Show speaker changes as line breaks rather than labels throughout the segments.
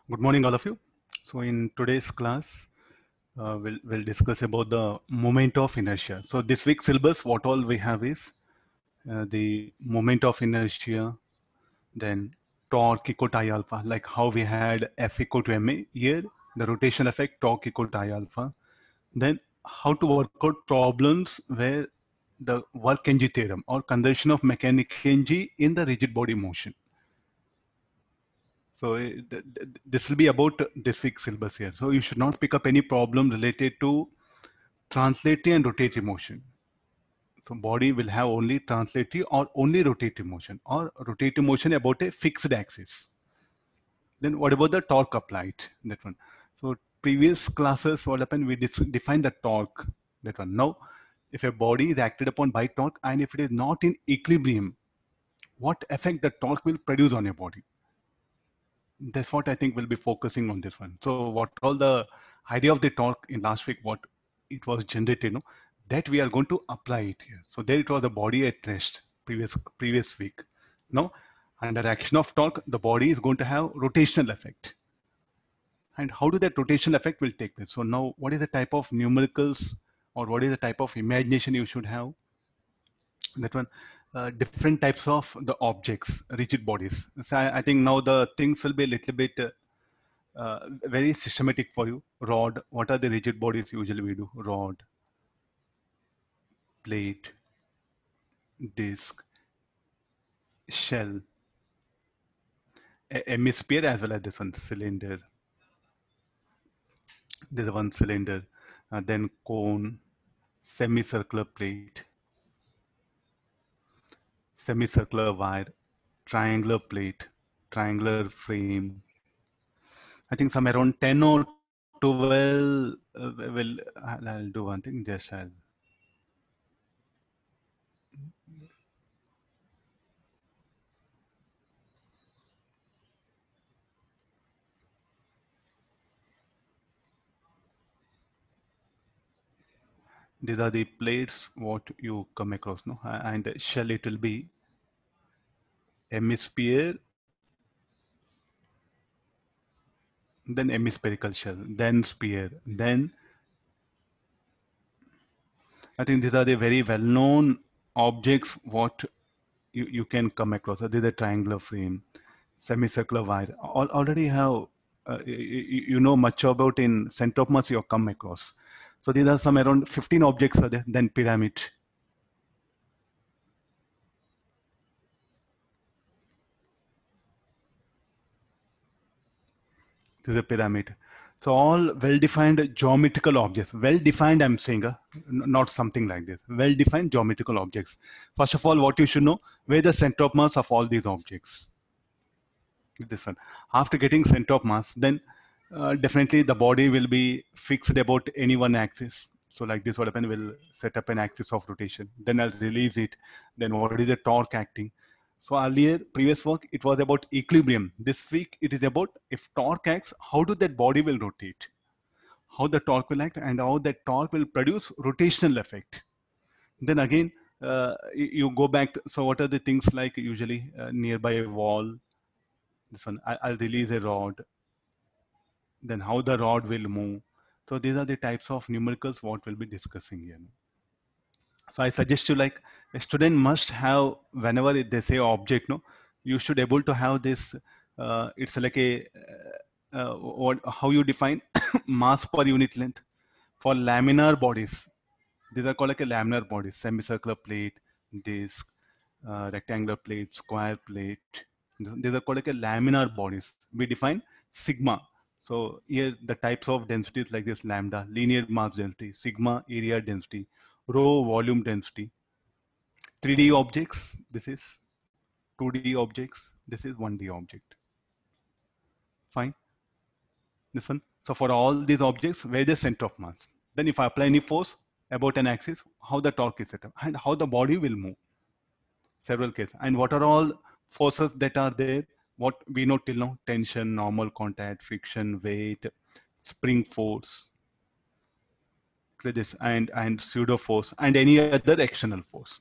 Good morning, all of you. So in today's class, we'll discuss about the moment of inertia. So this week's syllabus, what all we have is the moment of inertia, then torque equal to I alpha, like how we had F equal to ma. Here, the rotation effect, torque equal to I alpha. Then how to work out problems where the work-Ng theorem or conservation of mechanic Ng in the rigid body motion. So this will be about this week's syllabus here. So you should not pick up any problem related to translative and rotative motion. So body will have only translative or only rotative motion or rotative motion about a fixed axis. Then what about the torque applied? That one. So previous classes, what happened? We defined the torque. That one. Now, if a body is acted upon by torque and if it is not in equilibrium, what effect the torque will produce on your body? That's what I think we'll be focusing on this one. So what all the idea of the talk in last week, what it was generated, that we are going to apply it here. So there it was the body at rest previous week. Now, under action of torque, the body is going to have rotational effect. And how do that rotational effect will take place? So now, what is the type of numericals or what is the type of imagination you should have? That one, different types of the objects, rigid bodies. So I think now the things will be a little bit very systematic for you. Rod, what are the rigid bodies usually we do? Rod, plate, disc, shell, hemisphere, as well as this one, cylinder. There's one cylinder, then cone, semicircular plate, semicircular wire, triangular plate, triangular frame. I think some around 10 or 12 I'll do one thing, just I'll these are the plates what you come across, no? And shell, it will be hemisphere, then hemispherical shell, then sphere, then I think these are the very well-known objects what you can come across. So this is a triangular frame, semicircular wire. Already have you know much about in center of mass you have come across. So these are some around 15 objects are there. Then pyramid. This is a pyramid. So all well-defined geometrical objects. Well-defined, I'm saying, not something like this. Well-defined geometrical objects. First of all, what you should know, where the center of mass of all these objects. This one. After getting center of mass, then definitely the body will be fixed about any one axis. So like this, what happen, will set up an axis of rotation. Then I'll release it. Then what is the torque acting? So earlier, previous work, it was about equilibrium. This week, it is about if torque acts, how do that body will rotate? How the torque will act and how that torque will produce rotational effect. Then again, you go back. So what are the things like usually nearby a wall? This one, I'll release a rod. Then how the rod will move. So these are the types of numericals what we'll be discussing here. So I suggest you, like, a student must have, whenever they say object, no, you should able to have this. It's like a how you define mass per unit length for laminar bodies. These are called like a laminar bodies: semicircular plate, disc, rectangular plate, square plate. These are called like a laminar bodies. We define sigma. So here the types of densities like this: lambda, linear mass density; sigma, area density; rho, volume density. 3D objects, this is 2D objects, this is 1D object. Fine. This one. So for all these objects, where the center of mass. Then if I apply any force about an axis, how the torque is set up and how the body will move. Several cases. And what are all forces that are there? What we know till now: tension, normal contact, friction, weight, spring force, this, and pseudo force, and any other external force.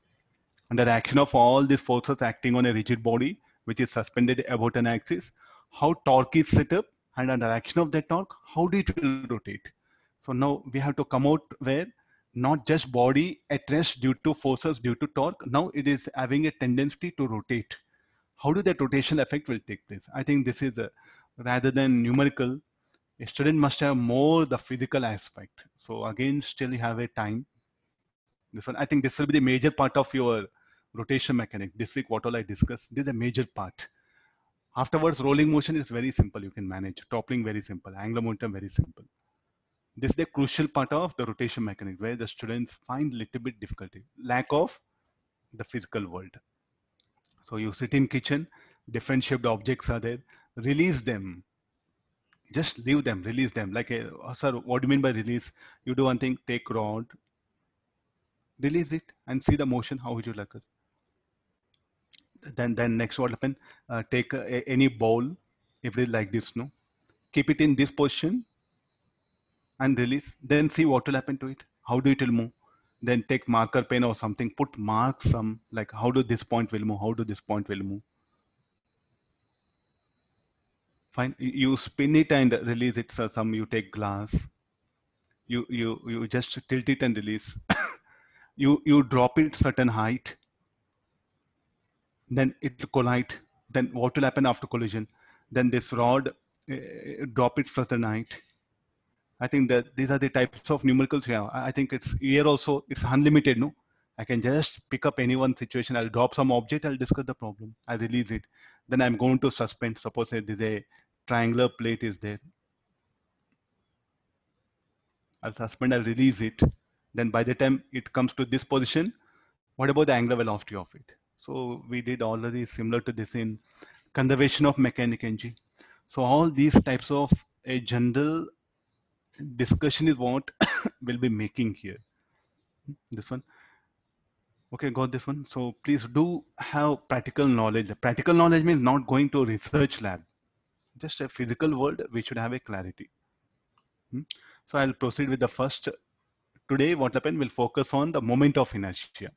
Under action of all these forces acting on a rigid body which is suspended about an axis, how torque is set up, and under action of that torque, how do it will rotate. So now we have to come out where not just body at rest due to forces due to torque, now it is having a tendency to rotate. How do that rotation effect will take place? I think this is rather than numerical, a student must have more the physical aspect. So again, still you have a time. This one, I think this will be the major part of your rotation mechanics. This week, what all I discussed, this is a major part. Afterwards, rolling motion is very simple. You can manage. Toppling, very simple. Angular momentum, very simple. This is the crucial part of the rotation mechanics where the students find little bit difficulty. Lack of the physical world. So you sit in kitchen, different shaped objects are there. Release them. Just leave them, release them. Like, sir, what do you mean by release? You do one thing, take rod, release it and see the motion, how it will occur. Then next what happen, take any ball, if it is like this, no, keep it in this position and release, then see what will happen to it, how do it will move. Then take marker pen or something, put marks, some like how do this point will move, how do this point will move. Fine, you spin it and release it. So some, you take glass, you just tilt it and release. You drop it certain height, then it will collide. Then what will happen after collision? Then this rod, drop it certain height. I think that these are the types of numericals we have. I think it's here also, it's unlimited, no? I can just pick up any one situation. I'll drop some object, I'll discuss the problem. I'll release it. Then I'm going to suspend. Suppose there's a triangular plate is there. I'll suspend, I'll release it. Then by the time it comes to this position, what about the angular velocity of it? So we did already similar to this in conservation of mechanic energy. So all these types of a general discussion is what we'll be making here. This one. Okay, got this one. So please do have practical knowledge. Practical knowledge means not going to a research lab. Just a physical world, we should have a clarity. So I'll proceed with the first. Today, what happened, we'll focus on the moment of inertia.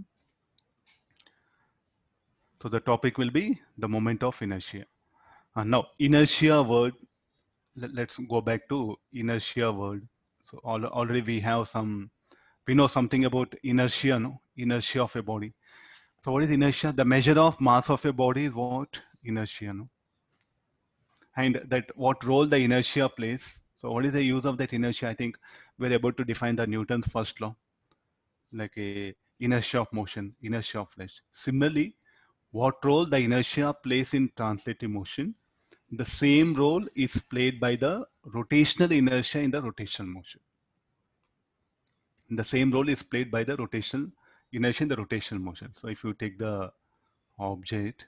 So the topic will be the moment of inertia. Now, inertia word, let's go back to inertia word. So already we have some, we know something about inertia, no? Inertia of a body. So what is inertia? The measure of mass of a body is what? Inertia, no? And that what role the inertia plays. So what is the use of that inertia? I think we're able to define the Newton's first law, like a inertia of motion, inertia of rest. Similarly, what role the inertia plays in translative motion, the same role is played by the rotational inertia in the rotational motion. The same role is played by the rotational inertia in the rotational motion. So if you take the object,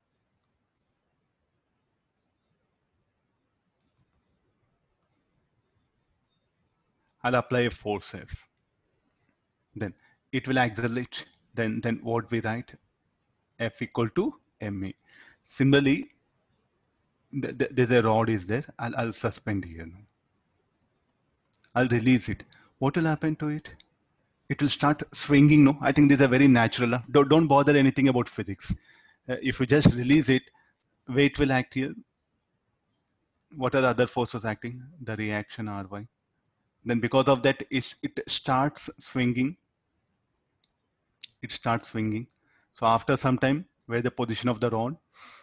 I'll apply a force F. Then it will accelerate. Then what we write? F equal to ma. Similarly, there's a rod is there. I'll suspend here. I'll release it. What will happen to it? It will start swinging. No, I think these are very natural. Don't bother anything about physics. If you just release it, weight will act here. What are the other forces acting? The reaction Ry. Then because of that, it starts swinging. It starts swinging. So after some time, where the position of the rod?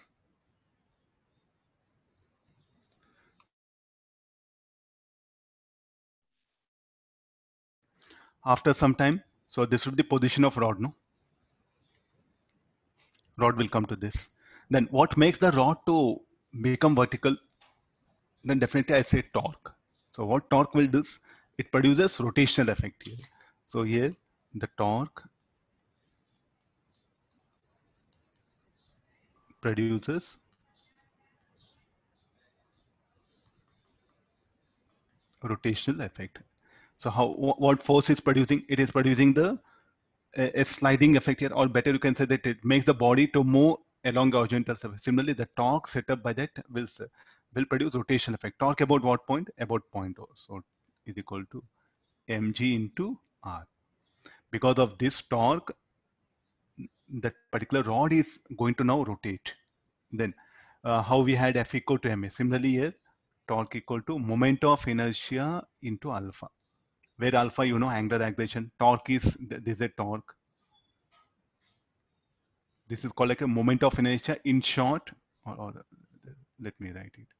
After some time, so this would be the position of rod, no? Rod will come to this. Then what makes the rod to become vertical? Then definitely I say torque. So what torque will do? It produces rotational effect here. So here the torque produces rotational effect. So how, what force is producing? It is producing the a sliding effect here, or better you can say that it makes the body to move along the horizontal surface. Similarly, the torque set up by that will produce rotational effect. Torque about what point? About point O. So is equal to mg into r. Because of this torque, that particular rod is going to now rotate. Then how we had F equal to ma. Similarly here, torque equal to moment of inertia into alpha, where alpha, you know, angular acceleration. Torque is, this is a torque. This is called like a moment of inertia in short, or let me write it.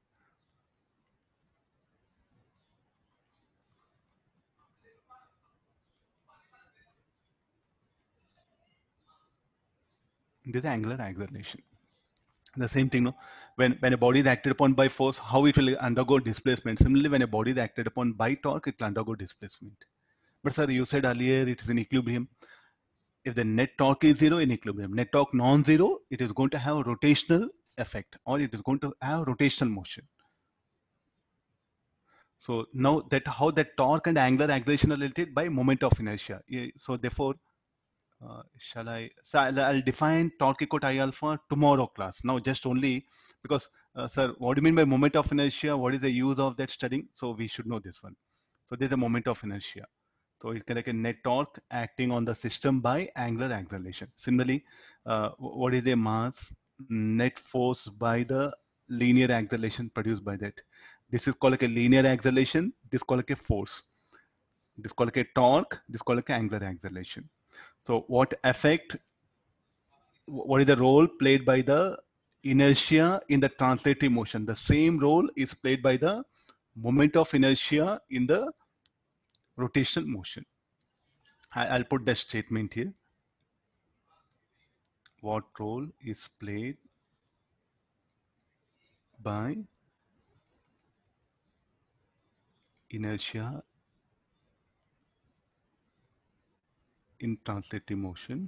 This is angular acceleration. The same thing, no? When a body is acted upon by force, how it will undergo displacement. Similarly, when a body is acted upon by torque, it will undergo displacement. But sir, you said earlier it is in equilibrium. If the net torque is zero in equilibrium, net torque non-zero, it is going to have a rotational effect, or it is going to have rotational motion. So now that how that torque and angular acceleration are related by moment of inertia. So therefore, shall I? So I'll define torque equal to I alpha tomorrow class. Now just only because, sir, what do you mean by moment of inertia? What is the use of that studying? So we should know this one. So there's a moment of inertia. So it can like a net torque acting on the system by angular acceleration. Similarly, what is the mass net force by the linear acceleration produced by that? This is called like a linear acceleration. This is called like a force. This is called like a torque. This is called like angular acceleration. So what effect, what is the role played by the inertia in the translative motion? The same role is played by the moment of inertia in the rotational motion. I'll put that statement here. What role is played by inertia in translative motion?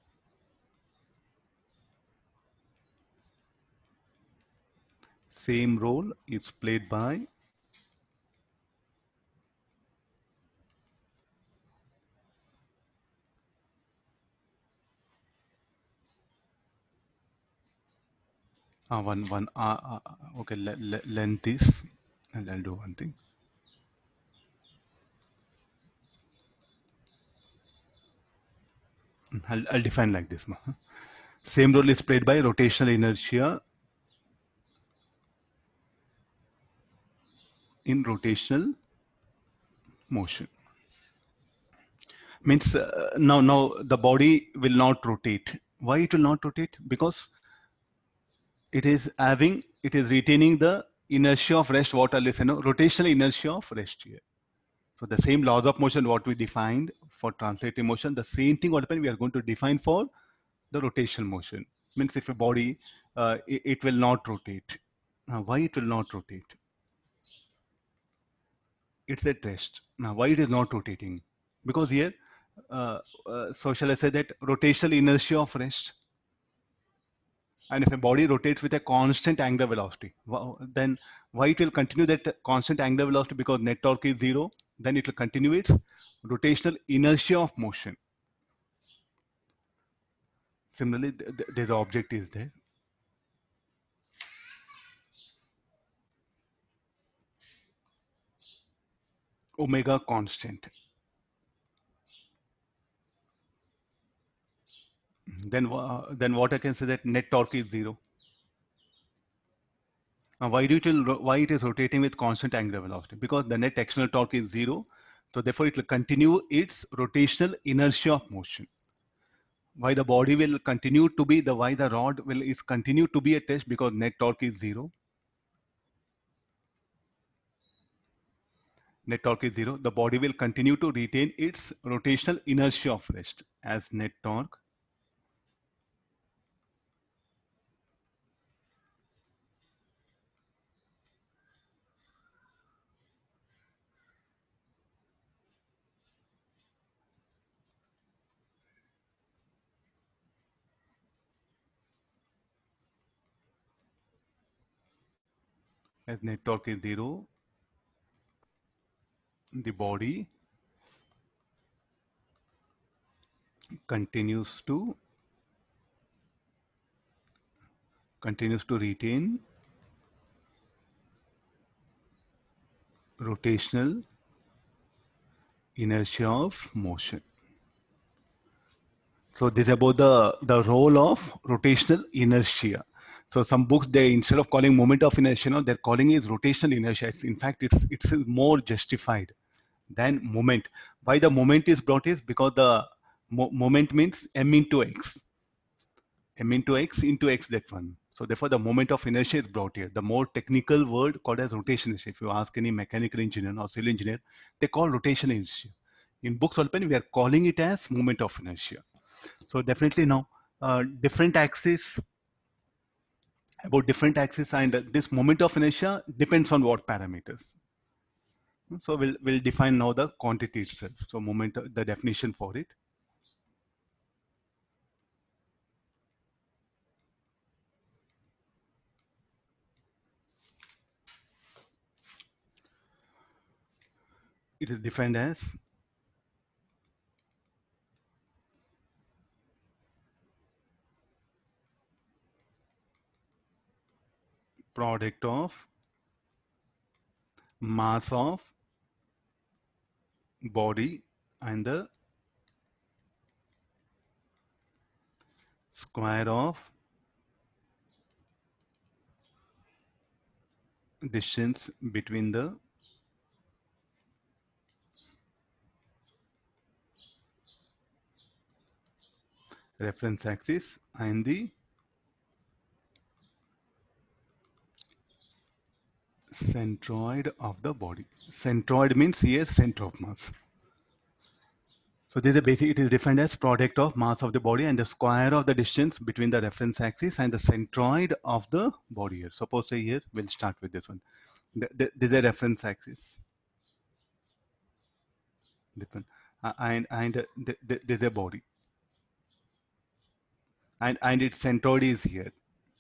Same role is played by okay, length is, and I'll do one thing. I'll define like this. Same role is played by rotational inertia in rotational motion. Means now the body will not rotate. Why it will not rotate? Because it is retaining the inertia of rest, what I listen, rotational inertia of rest here. So the same laws of motion what we defined for translative motion, the same thing what we are going to define for the rotational motion. Means if a body, it will not rotate. Why it will not rotate? It's at rest. Now why it is not rotating? Because here, so shall I say that rotational inertia of rest, and if a body rotates with a constant angular velocity, then why it will continue that constant angular velocity? Because net torque is zero, then it will continue its rotational inertia of motion. Similarly, the object is there. Omega constant. Then what I can say that net torque is zero. Why it is rotating with constant angular velocity? Because the net external torque is zero, so therefore it will continue its rotational inertia of motion. Why the body will continue to be why the rod will is continue to be at rest? Because net torque is zero. Net torque is zero. The body will continue to retain its rotational inertia of rest as net torque as net torque is zero. The body continues to retain rotational inertia of motion. So this is about the role of rotational inertia. So some books, they instead of calling moment of inertia, they're calling it rotational inertia. In fact, it's more justified than moment. Why the moment is brought is because the moment means m into x, m into x that one. So therefore, the moment of inertia is brought here. The more technical word called as rotation inertia. If you ask any mechanical engineer or civil engineer, they call rotation inertia. In books, open we are calling it as moment of inertia. So definitely now, different axis, about different axis, and this moment of inertia depends on what parameters. So we'll define now the quantity itself. So moment, the definition for it. It is defined as product of mass of body and the square of distance between the reference axis and the centroid of the body. Centroid means here center of mass. So this is a basic, it is defined as product of mass of the body and the square of the distance between the reference axis and the centroid of the body here. Suppose say here, we'll start with this one. This is a reference axis. This one. This is a body. And its centroid is here.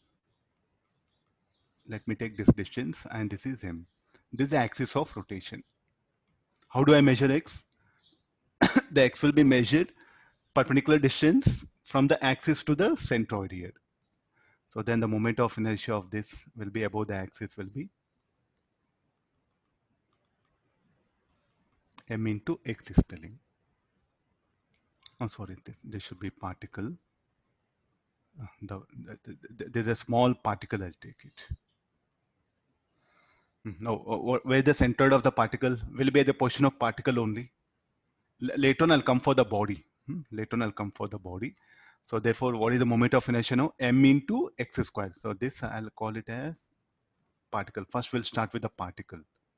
Let me take this distance and this is m. This is the axis of rotation. How do I measure x? The x will be measured perpendicular distance from the axis to the centroid here. So then the moment of inertia of this will be above the axis will be m into x is telling. Oh, sorry, this should be particle. There's a small particle, I'll take it. No, where the center of the particle will be at the position of particle only. Later on, I'll come for the body. Later on, I'll come for the body. So therefore, what is the moment of inertia now? M into x square. So this I'll call it as particle. First, we'll start with the particle.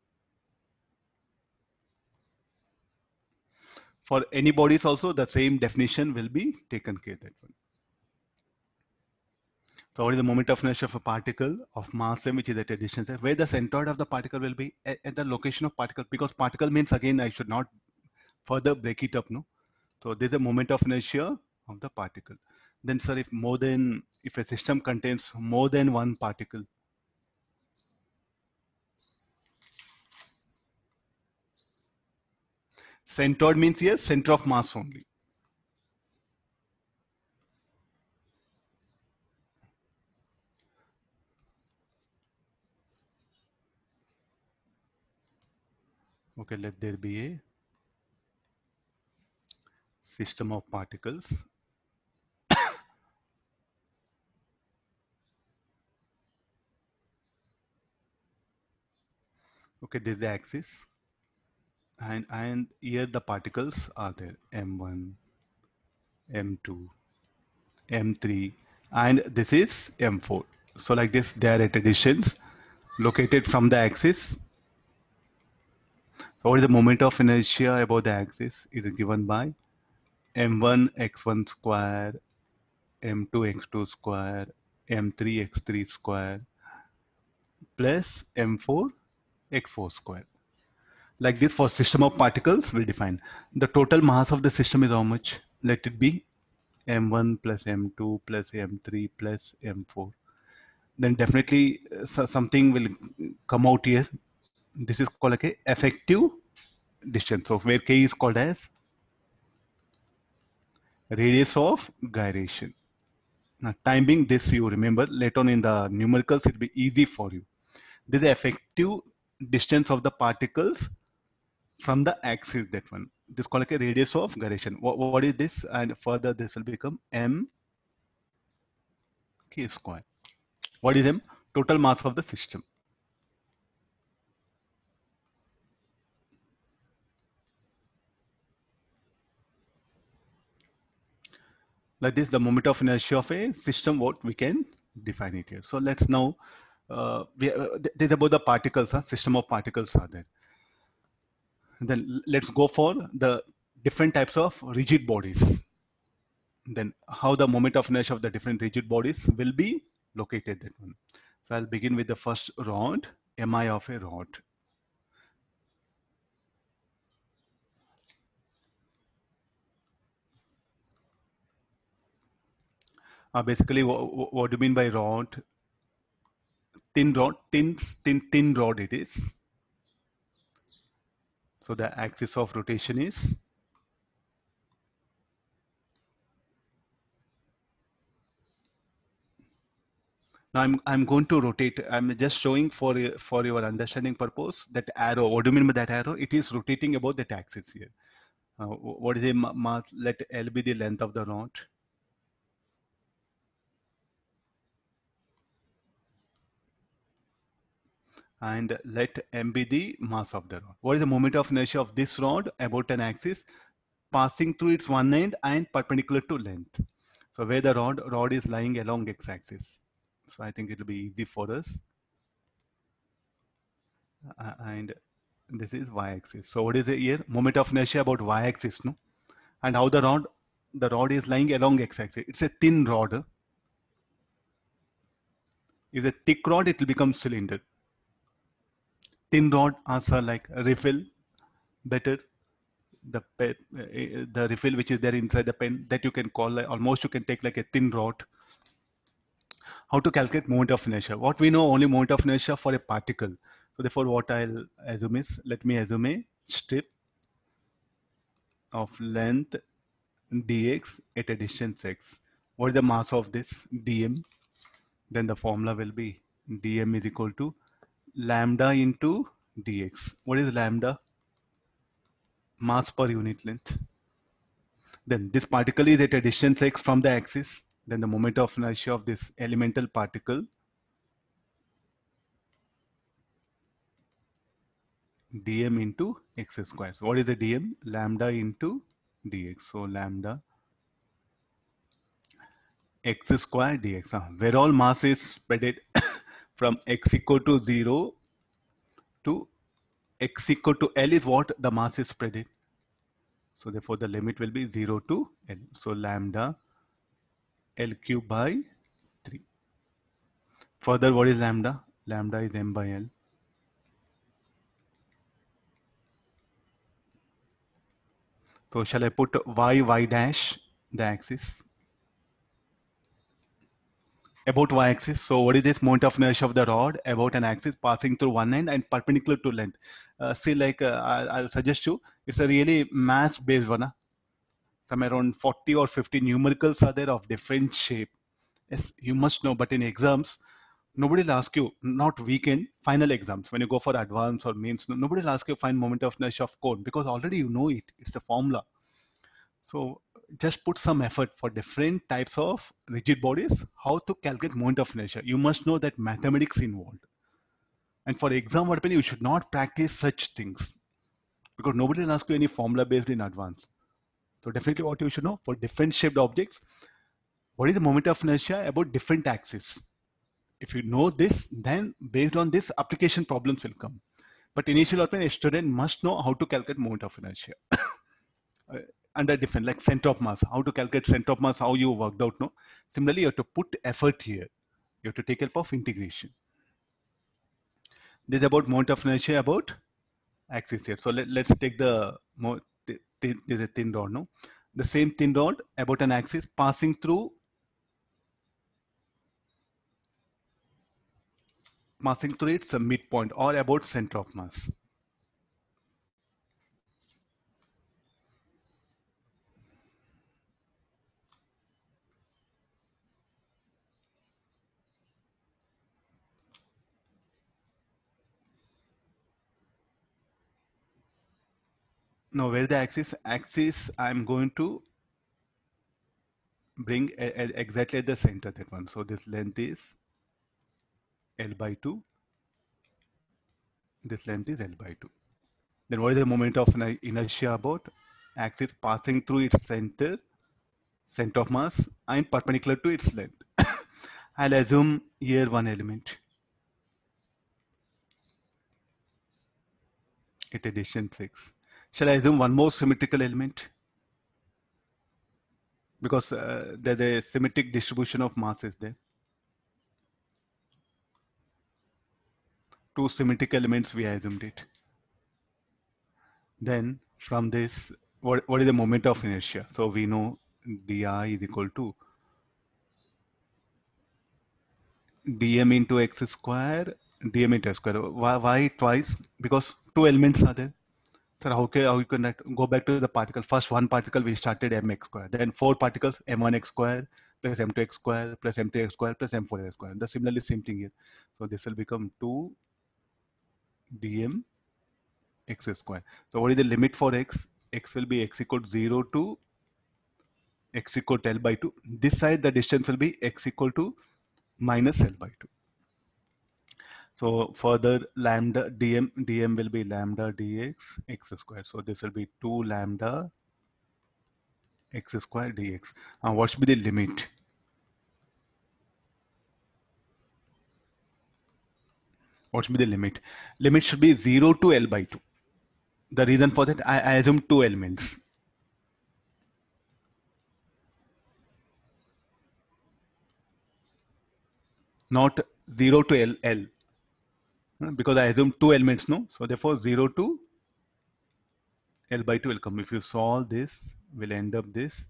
For any bodies also, the same definition will be taken care of that one. So what is the moment of inertia of a particle of mass m, which is at a distance, where the centroid of the particle will be at the location of particle, because particle means, again, I should not further break it up, no? So this is a moment of inertia of the particle. Then sir, if a system contains more than one particle, centroid means here center of mass only. Okay, let there be a system of particles. Okay, this is the axis, and here the particles are there: m1, m2, m3, and this is m4. So like this, they are at a distance located from the axis. So what is the moment of inertia about the axis? It is given by m1 x1 square, m2 x2 square, m3 x3 square plus m4 x4 square. Like this, for system of particles, we'll define the total mass of the system is how much? Let it be m1 plus m2 plus m3 plus m4. Then definitely something will come out here. This is called like a effective distance. So where k is called as radius of gyration. Now, time being, this you remember later on in the numericals, it'll be easy for you. This is the effective distance of the particles from the axis, that one. This is called like a radius of gyration. What is this? And further, this will become m k square. What is M? Total mass of the system. Like this, the moment of inertia of a system, what we can define it here. So let's now, this is about the particles, system of particles are there. Then let's go for the different types of rigid bodies. Then how the moment of inertia of the different rigid bodies will be located, that one. So I'll begin with the first rod, mi of a rod. Basically, what do you mean by rod? Thin rod, thin rod it is. So the axis of rotation is, now I'm going to rotate. I'm just showing for your understanding purpose that arrow. What do you mean by that arrow? It is rotating about that axis here. What is the mass? Let L be the length of the rod. And let M be the mass of the rod. What is the moment of inertia of this rod about an axis passing through its one end and perpendicular to length? So where the rod is lying along x-axis. So I think it will be easy for us. And this is y-axis. So what is the here? Moment of inertia about y-axis, no? And how the rod is lying along x-axis. It's a thin rod. If it's a thick rod, it will become cylinder. Thin rod are like refill, better. The refill which is there inside the pen, that you can call like, almost you can take like a thin rod. How to calculate moment of inertia? What we know, only moment of inertia for a particle. So therefore what I'll assume is, let me assume a strip of length dx at a distance x. What is the mass of this dm? Then the formula will be dm is equal to lambda into dx. What is lambda? Mass per unit length. Then this particle is at a distance x from the axis. Then the moment of inertia of this elemental particle dm into x square. So what is the dm? Lambda into dx. So lambda x square dx. Where all mass is spreaded from x equal to 0 to x equal to L is what the mass is spreaded. So therefore the limit will be 0 to L. So lambda L cube by 3. Further, what is lambda? Lambda is m by L. So shall I put y dash, the axis, about y-axis? So what is this moment of inertia of the rod about an axis passing through one end and perpendicular to length? See, like I'll suggest you, it's a really mass-based one. Somewhere around 40 or 50 numericals are there of different shape. Yes, you must know, but in exams, nobody will ask you, not weekend, final exams, when you go for advanced or mains, nobody will ask you find moment of inertia of cone, because already you know it. It's a formula. So just put some effort for different types of rigid bodies, how to calculate moment of inertia. You must know that mathematics involved. And for exam, what you should not practice such things, because nobody will ask you any formula based in advance. So definitely what you should know, for different shaped objects, what is the moment of inertia about different axes? If you know this, then based on this, application problems will come. But initial a student must know how to calculate moment of inertia. Under different, like center of mass, how to calculate center of mass, how you worked out, no? Similarly, you have to put effort here. You have to take help of integration. This is about moment of inertia about axis here. So let's take the this is a thin rod, no? The same thin rod about an axis passing through its midpoint or about center of mass. Now where the axis I'm going to bring exactly at the center, that one. So this length is L by 2. This length is L by 2. Then what is the moment of inertia about? Axis passing through its center of mass and perpendicular to its length. I'll assume here one element at a distance x. Shall I assume one more symmetrical element? Because there's a symmetric distribution of mass is there. Two symmetric elements we assumed it. Then from this, what is the moment of inertia? So we know di is equal to dm into x square, dm into x square. Why twice? Because two elements are there. Sir, how you can go back to the particle? First one particle we started mx square. Then four particles m1x square plus m2x square plus m3x square plus m4x square. The similarly same thing here. So this will become 2 dm x square. So what is the limit for x? X will be x equal to 0 to x equal to L by 2. This side the distance will be x equal to minus L by 2. So further lambda dm will be lambda dx x square. So this will be 2 lambda x square dx. And what should be the limit? What should be the limit? Limit should be 0 to L by 2. The reason for that, I assume two elements. Not 0 to L. Because I assume two elements, no? So therefore 0 to L by 2 will come. If you solve this, we'll end up this.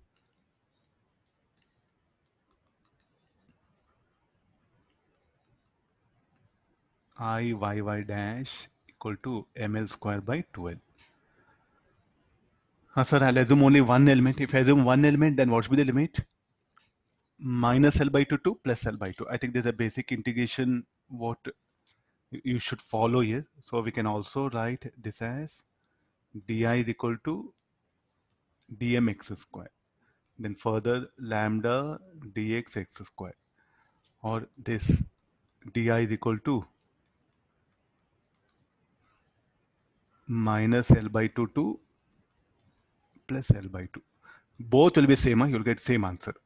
I dash equal to ml square by 12. Sir, I'll assume only one element. If I assume one element, then what should be the limit? Minus L by 2 to plus L by 2. I think there's a basic integration what you should follow here. So we can also write this as di is equal to dmx square. Then further lambda dx x square. Or this di is equal to minus L by 2 to plus L by 2. Both will be same, you'll get same answer.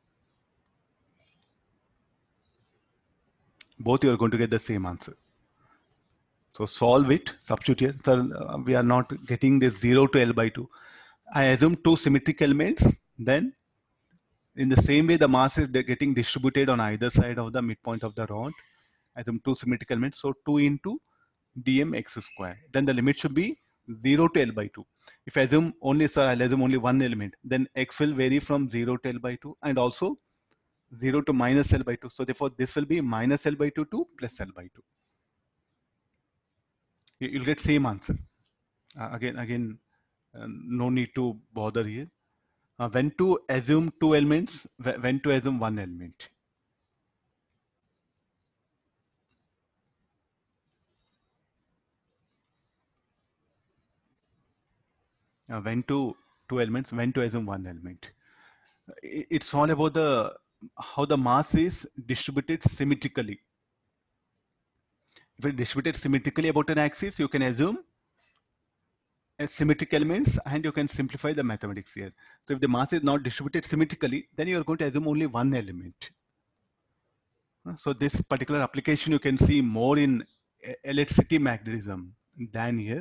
Both you are going to get the same answer. So solve it, substitute here. So we are not getting this 0 to L by 2. I assume two symmetric elements. Then in the same way, the mass is getting distributed on either side of the midpoint of the rod. I assume two symmetric elements. So 2 into dm x square. Then the limit should be 0 to L by 2. If I assume only, sir, I'll assume only one element, then x will vary from 0 to L by 2 and also 0 to minus L by 2. So therefore, this will be minus L by 2 to plus L by 2. You'll get same answer. Again, no need to bother here. When to assume two elements, when to assume one element. When to two elements, when to assume one element. It's all about the how the mass is distributed symmetrically. If it's distributed symmetrically about an axis, you can assume symmetric elements and you can simplify the mathematics here. So if the mass is not distributed symmetrically, then you are going to assume only one element. So this particular application you can see more in electricity magnetism than here.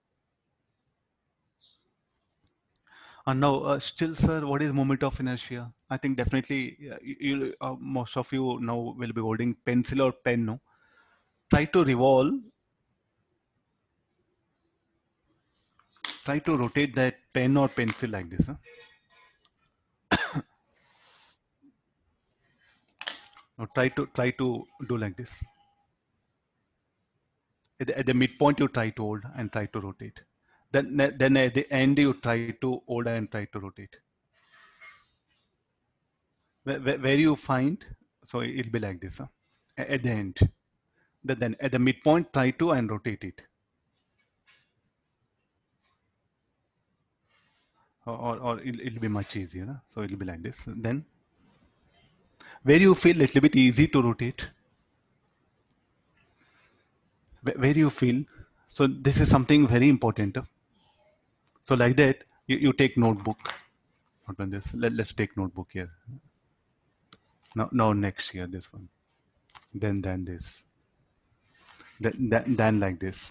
And now, still, sir, what is moment of inertia? I think definitely most of you now will be holding pencil or pen. No, try to revolve. Try to rotate that pen or pencil like this. Huh? Now try to do like this. At the midpoint, you try to hold and try to rotate. Then at the end, you try to hold and try to rotate. Where you find, so it'll be like this. Huh? At the end. Then at the midpoint, try to and rotate it. Or it'll be much easier. Huh? So it'll be like this. Then where you feel a little bit easy to rotate. Where you feel. So this is something very important. So like that, you take notebook. Not on this. Let's take notebook here. Now next here, this one. Then this. Then like this.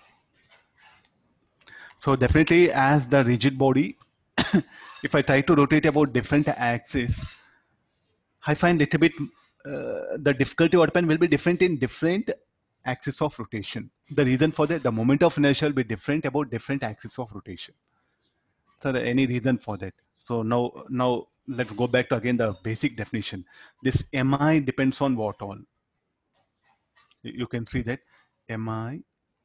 So definitely as the rigid body, if I try to rotate about different axes, I find little bit the difficulty what pen will be different in different axis of rotation. The reason for that, the moment of inertia will be different about different axis of rotation. So any reason for that? So now let's go back to again the basic definition. This mi depends on what all? You can see that mi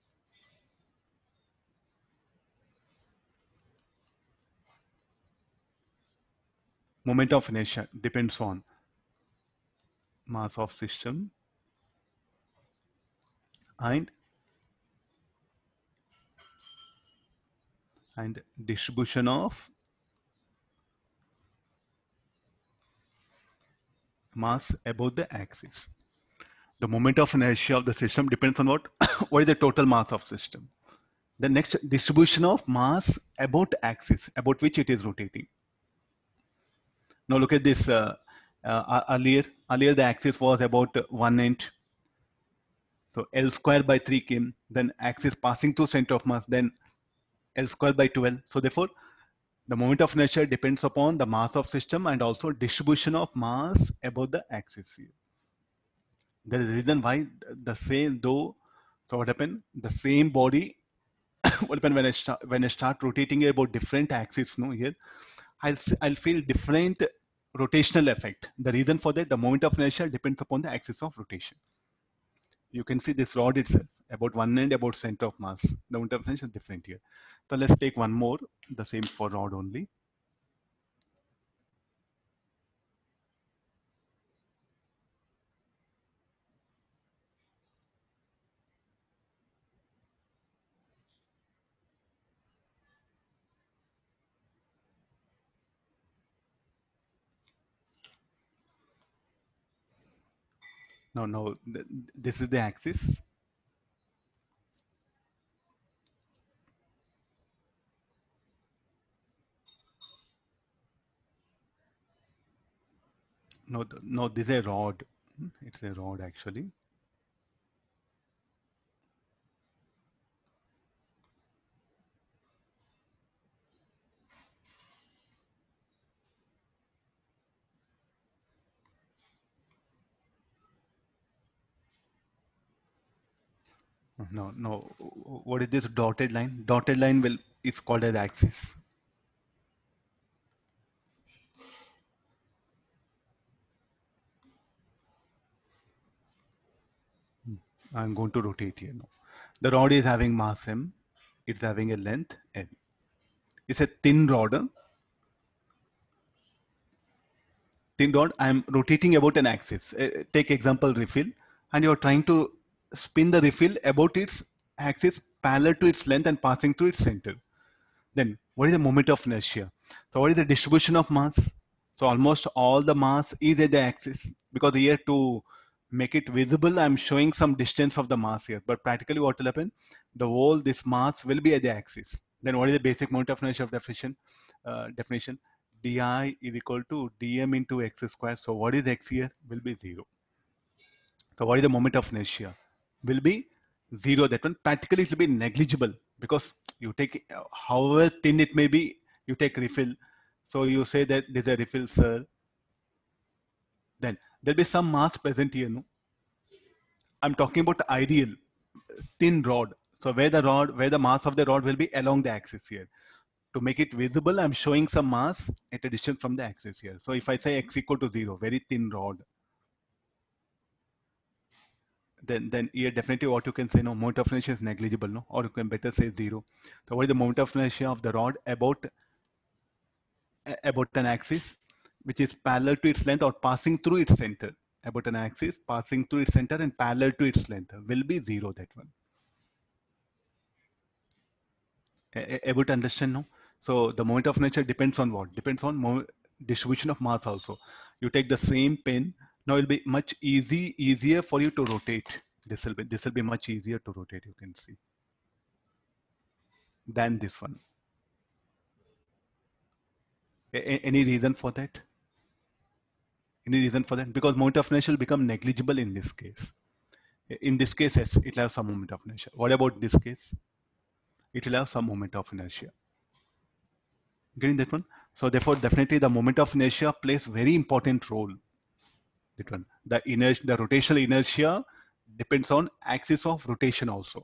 moment of inertia depends on mass of system and distribution of mass about the axis. The moment of inertia of the system depends on what? What is the total mass of system? The next, distribution of mass about axis, about which it is rotating. Now look at this. Earlier the axis was about 1 inch. So L square by 3 came. Then axis passing through center of mass. Then L square by 12. So therefore, the moment of inertia depends upon the mass of system and also distribution of mass about the axis. There is a reason why the same though. So what happened? The same body. What happened when I start rotating about different axes? No, here I'll feel different rotational effect. The reason for that, the moment of inertia depends upon the axis of rotation. You can see this rod itself about one end about center of mass. The moment of inertia is different here. So let's take one more. The same for rod only. Now this is the axis. No, this is a rod. It's a rod actually. No. What is this dotted line? Dotted line will is called as axis. I'm going to rotate here now. The rod is having mass m. It's having a length l. It's a thin rod. Thin rod. I'm rotating about an axis. Take example refill, and you're trying to spin the refill about its axis parallel to its length and passing through its center. Then what is the moment of inertia? So what is the distribution of mass? So almost all the mass is at the axis, because here to make it visible, I'm showing some distance of the mass here. But practically what will happen? The whole this mass will be at the axis. Then what is the basic moment of inertia of definition? Di is equal to dm into x square. So what is x here? Will be 0. So what is the moment of inertia? Will be 0. That one practically it will be negligible, because you take however thin it may be, you take refill. So you say that there's a refill, sir. Then there'll be some mass present here. No, I'm talking about the ideal thin rod. So where the mass of the rod will be along the axis here. To make it visible, I'm showing some mass at a distance from the axis here. So if I say x equal to 0, very thin rod, then here definitely what you can say, no, moment of inertia is negligible, no, or you can better say 0. So what is the moment of inertia of the rod about an axis which is parallel to its length or passing through its center? About an axis passing through its center and parallel to its length will be 0. That one. Able to understand now? So the moment of inertia depends on what? Depends on distribution of mass also. You take the same pin, now it will be much easier for you to rotate. This will be much easier to rotate, you can see, than this one. Any reason for that? Any reason for that? Because moment of inertia will become negligible in this case. In this case, yes, it will have some moment of inertia. What about this case? It will have some moment of inertia. Getting that one? So therefore, definitely the moment of inertia plays very important role. That one. The inertia, the rotational inertia depends on axis of rotation also.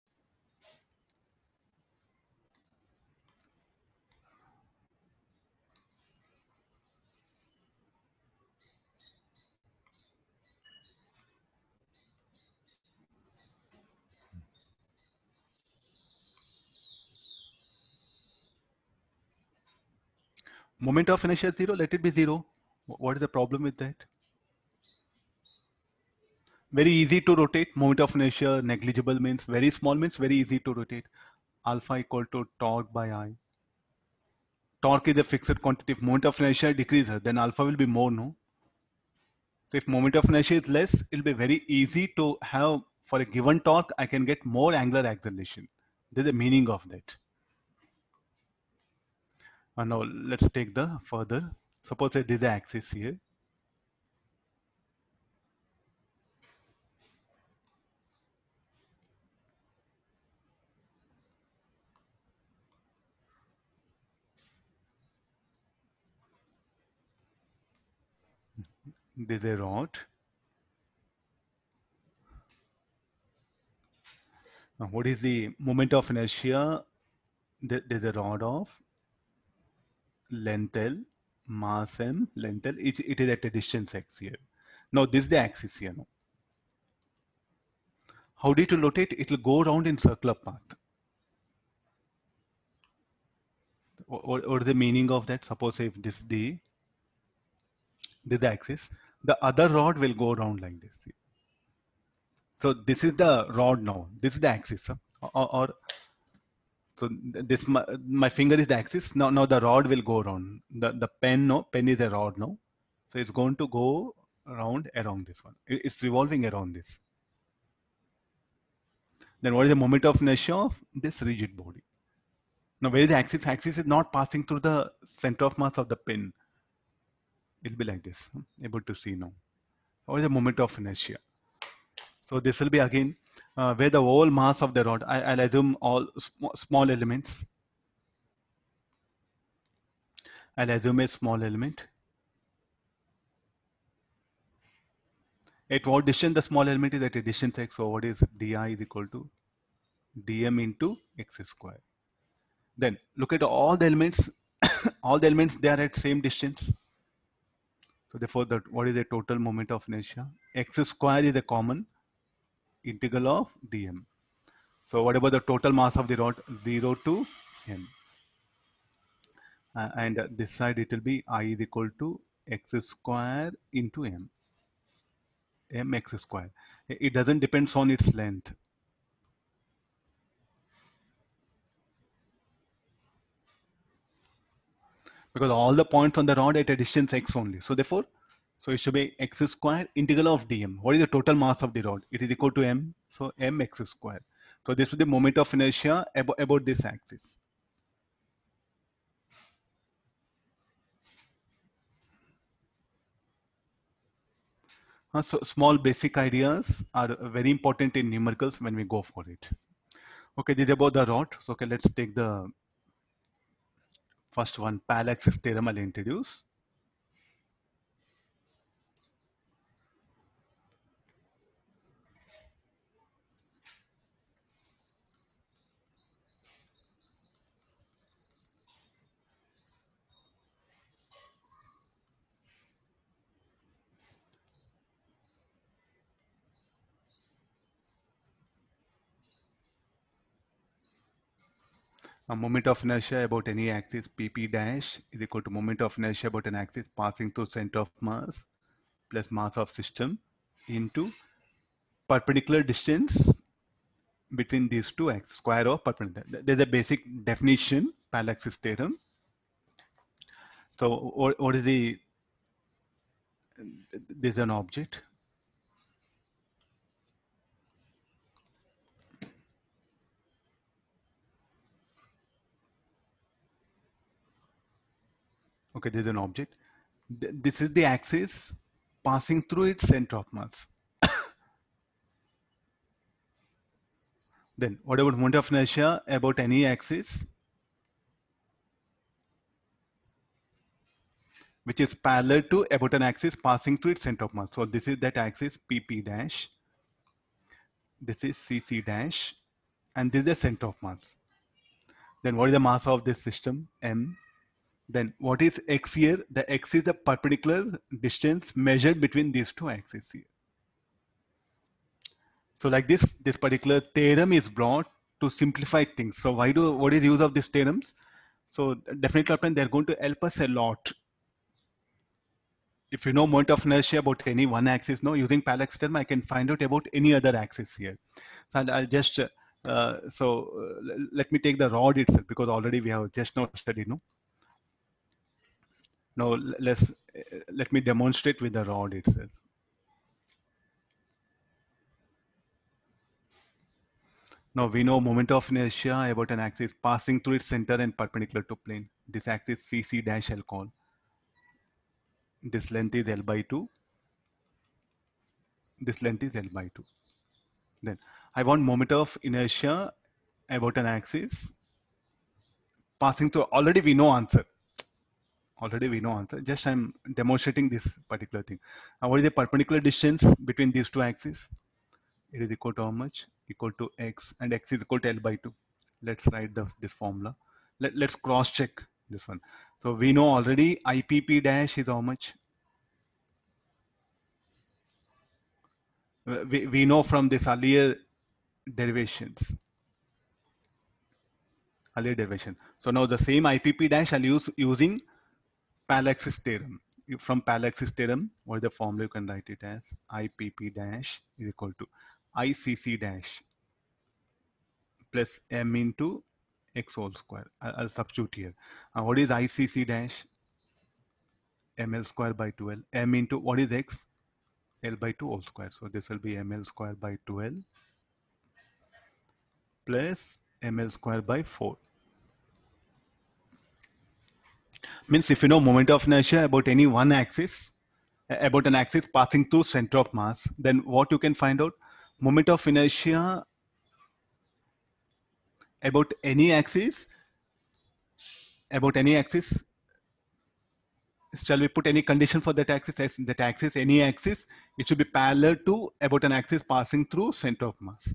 Moment of inertia is zero, let it be zero. What is the problem with that? Very easy to rotate. Moment of inertia negligible means very small, means very easy to rotate. Alpha equal to torque by I. Torque is a fixed quantity. If moment of inertia decreases, then alpha will be more, no? So if moment of inertia is less, it will be very easy to have, for a given torque, I can get more angular acceleration. This is the meaning of that. And now let's take the further. Suppose that this is the axis here. This is a rod. Now what is the moment of inertia? There is a rod of length L, mass M, length L. It is at a distance x here. Now this is the axis here. Now, how did it rotate? It will go around in circular path. What is the meaning of that? Suppose if this is the axis, the other rod will go around like this. So this is the rod now. This is the axis. Or so this my finger is the axis. Now the rod will go around. The pen, no, pen is a rod now. So it's going to go around this one. It's revolving around this. Then what is the moment of inertia of this rigid body? Now where is the axis? Axis is not passing through the center of mass of the pin. It'll be like this. Able to see now. What is the moment of inertia? So this will be again where the whole mass of the rod. I'll assume all small elements. I'll assume a small element. At what distance the small element is at a distance x, so what is di is equal to dm into x square. Then look at all the elements, all the elements they are at same distance. So therefore, what is the total moment of inertia? X square is a common integral of dm. So what about the total mass of the rod? 0 to m. And this side it will be I is equal to x square into m. Mx square. It doesn't depend on its length. Because all the points on the rod at a distance x only. So therefore, so it should be x square integral of dm. What is the total mass of the rod? It is equal to m. So mx square. So this is the moment of inertia about this axis. So small basic ideas are very important in numericals when we go for it. Okay, this is about the rod. So okay, let's take the first one, parallax theorem I'll introduce. A moment of inertia about any axis pp dash is equal to moment of inertia about an axis passing through center of mass plus mass of system into perpendicular distance between these two axes, square of perpendicular. There's a basic definition, parallax theorem. So what is there's an object. Okay, this is an object. This is the axis passing through its center of mass. Then what about moment of inertia about any axis which is parallel to about an axis passing through its center of mass? So this is that axis PP dash, this is CC dash, and this is the center of mass. Then what is the mass of this system? M. Then what is x here? The x is the perpendicular distance measured between these two axes here. So like this particular theorem is brought to simplify things. So what is the use of these theorems? So definitely they're going to help us a lot. If you know moment of inertia about any one axis, no, using parallax theorem, I can find out about any other axis here. So I'll just, let me take the rod itself because already we have just now studied, no? Now let me demonstrate with the rod itself. Now we know moment of inertia about an axis passing through its center and perpendicular to plane. This axis CC dash I'll call. This length is L by 2. This length is L by 2. Then I want moment of inertia about an axis passing through. Already we know answer. Already we know answer. Just I'm demonstrating this particular thing. Now what is the perpendicular distance between these two axes? It is equal to how much? Equal to x, and x is equal to L by 2. Let's write this formula. Let's cross check this one. So we know already IPP dash is how much? We know from this earlier derivations. So now the same IPP dash I'll use using parallaxis theorem. From parallaxis theorem, what is the formula? You can write it as IPP dash is equal to ICC dash plus m into x whole square. I'll substitute here. What is ICC dash? ml square by 2l. M into what is x? L by 2 whole square. So this will be ml square by 2l plus ml square by 4. Means if you know moment of inertia about any one axis, about an axis passing through center of mass, then what you can find out? Moment of inertia about any axis, shall we put any condition for that axis? Any axis, it should be parallel to about an axis passing through center of mass.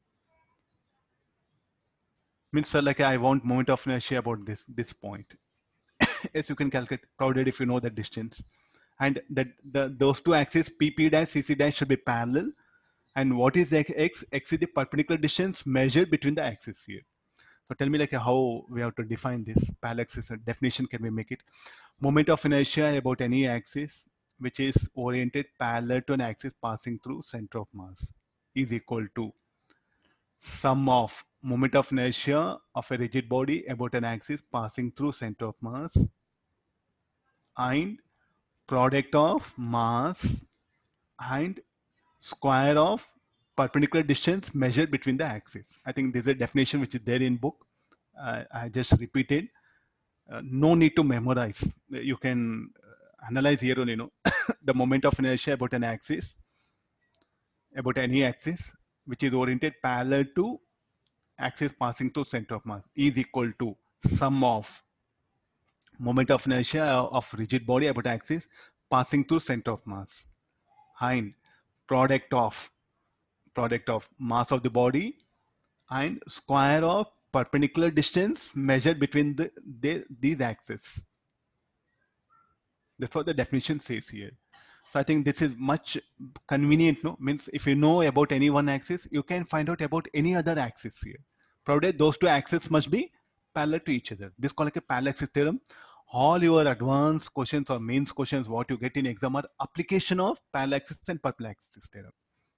Means like I want moment of inertia about this point. Yes, you can calculate, provided if you know the distance. And those two axes, PP dash, CC dash should be parallel. And what is x? X is the perpendicular distance measured between the axes here. So tell me like how we have to define this. Parallaxis definition, can we make it? Moment of inertia about any axis which is oriented parallel to an axis passing through center of mass is equal to sum of moment of inertia of a rigid body about an axis passing through center of mass and product of mass and square of perpendicular distance measured between the axes. I think this is a definition which is there in book. I just repeated. No need to memorize. You can analyze here on, the moment of inertia about an axis, about any axis which is oriented parallel to axis passing through center of mass is equal to sum of moment of inertia of rigid body about axis passing through center of mass and product of mass of the body and square of perpendicular distance measured between these axes. That's what the definition says here. So I think this is much convenient, no? Means if you know about any one axis, you can find out about any other axis here. Provided those two axes must be parallel to each other. This is called like a parallaxis theorem. All your advanced questions or mains questions, what you get in exam are application of parallaxis and perpendicular theorem.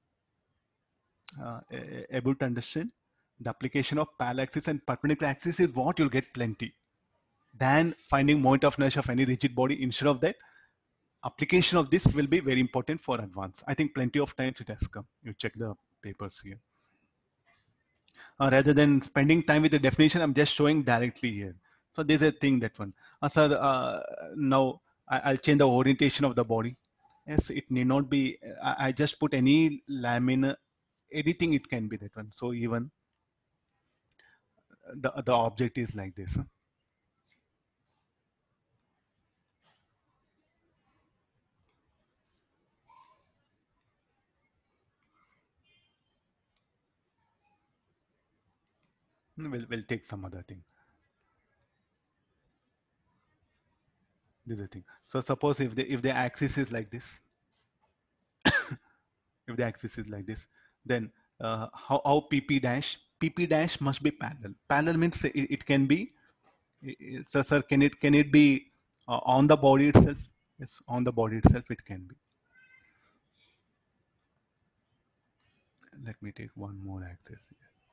Able to understand? The application of parallaxis and perpendicular axis is what you'll get plenty than finding moment of inertia of any rigid body. Instead of that, application of this will be very important for advance. I think plenty of times it has come. You check the papers here. Rather than spending time with the definition, I'm just showing directly here. So there's a thing that one. Sir, now I'll change the orientation of the body. Yes, it need not be. I just put any lamina, anything it can be that one. So even the object is like this. We'll take some other thing. This is the thing. So suppose if the axis is like this, if the axis is like this, then how PP dash must be parallel. Parallel means it can be. So sir, can it be on the body itself? Yes, on the body itself it can be. Let me take one more axis.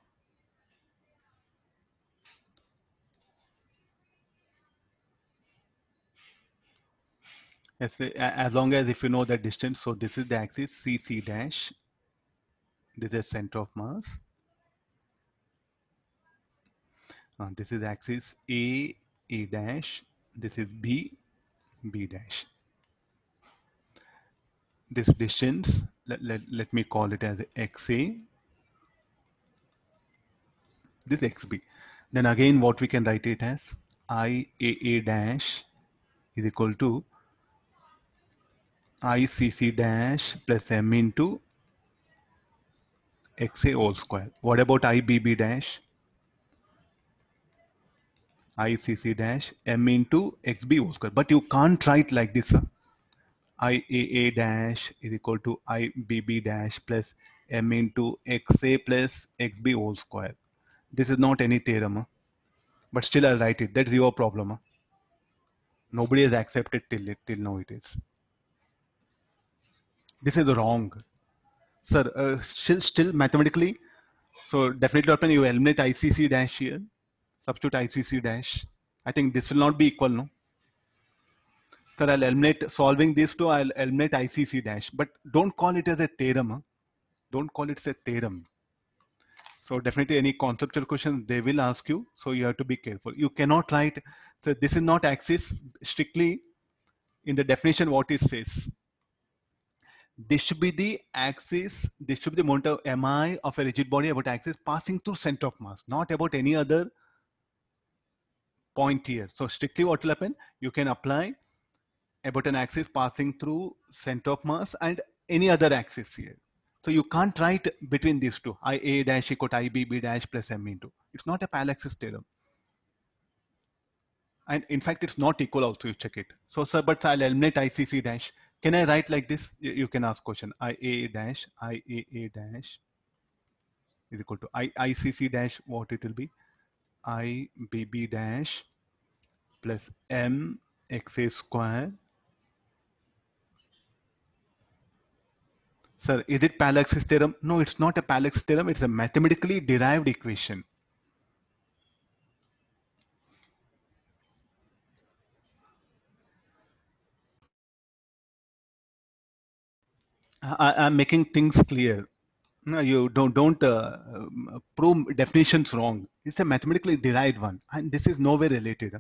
Yes, as long as if you know the distance. So this is the axis CC dash. This is center of mass. This is axis A dash. This is B dash. This distance, let me call it as XA. This XB. Then again, what we can write it as IAA dash is equal to ICC dash plus M into XA whole square. What about IBB dash? ICC dash M into XB whole square. But you can't write like this. IAA dash is equal to IBB dash plus M into XA plus XB whole square. This is not any theorem, but still I'll write it. That's your problem. Nobody has accepted till now it is. This is wrong. Sir, still mathematically, so definitely open you eliminate ICC dash here, substitute ICC dash. I think this will not be equal, no? Sir, I'll eliminate, solving these two, I'll eliminate ICC dash, but don't call it as a theorem. Huh? Don't call it as a theorem. So definitely any conceptual questions they will ask you, so you have to be careful. You cannot write, so this is not axis, strictly in the definition what it says. This should be the axis, this should be the moment of mi of a rigid body about axis passing through center of mass, not about any other point here. So strictly what will happen, you can apply about an axis passing through center of mass and any other axis here. So you can't write between these two, IA dash equal to IBB dash plus M into. It's not a parallel axis theorem. And in fact, it's not equal also, you check it. So sir, but I'll eliminate ICC dash. Can I write like this? You can ask question, IAA dash is equal to ICC dash, what it will be? IBB dash plus M XA square. Sir, is it parallel axis theorem? No, it's not a parallel axis theorem. It's a mathematically derived equation. I'm making things clear. No, you don't prove definitions wrong. It's a mathematically derived one, and this is nowhere related.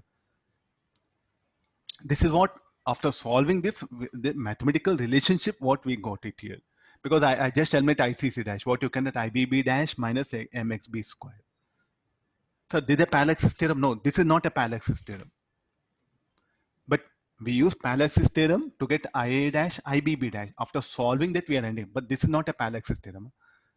This is what, after solving this, the mathematical relationship, what we got it here. Because I just eliminate ICC dash, what you can at IBB dash minus MXB square. So this is a parallel axis theorem? No, this is not a parallel axis theorem. But we use parallel axis theorem to get IA dash, IBB dash. After solving that, we are ending. But this is not a parallel axis theorem.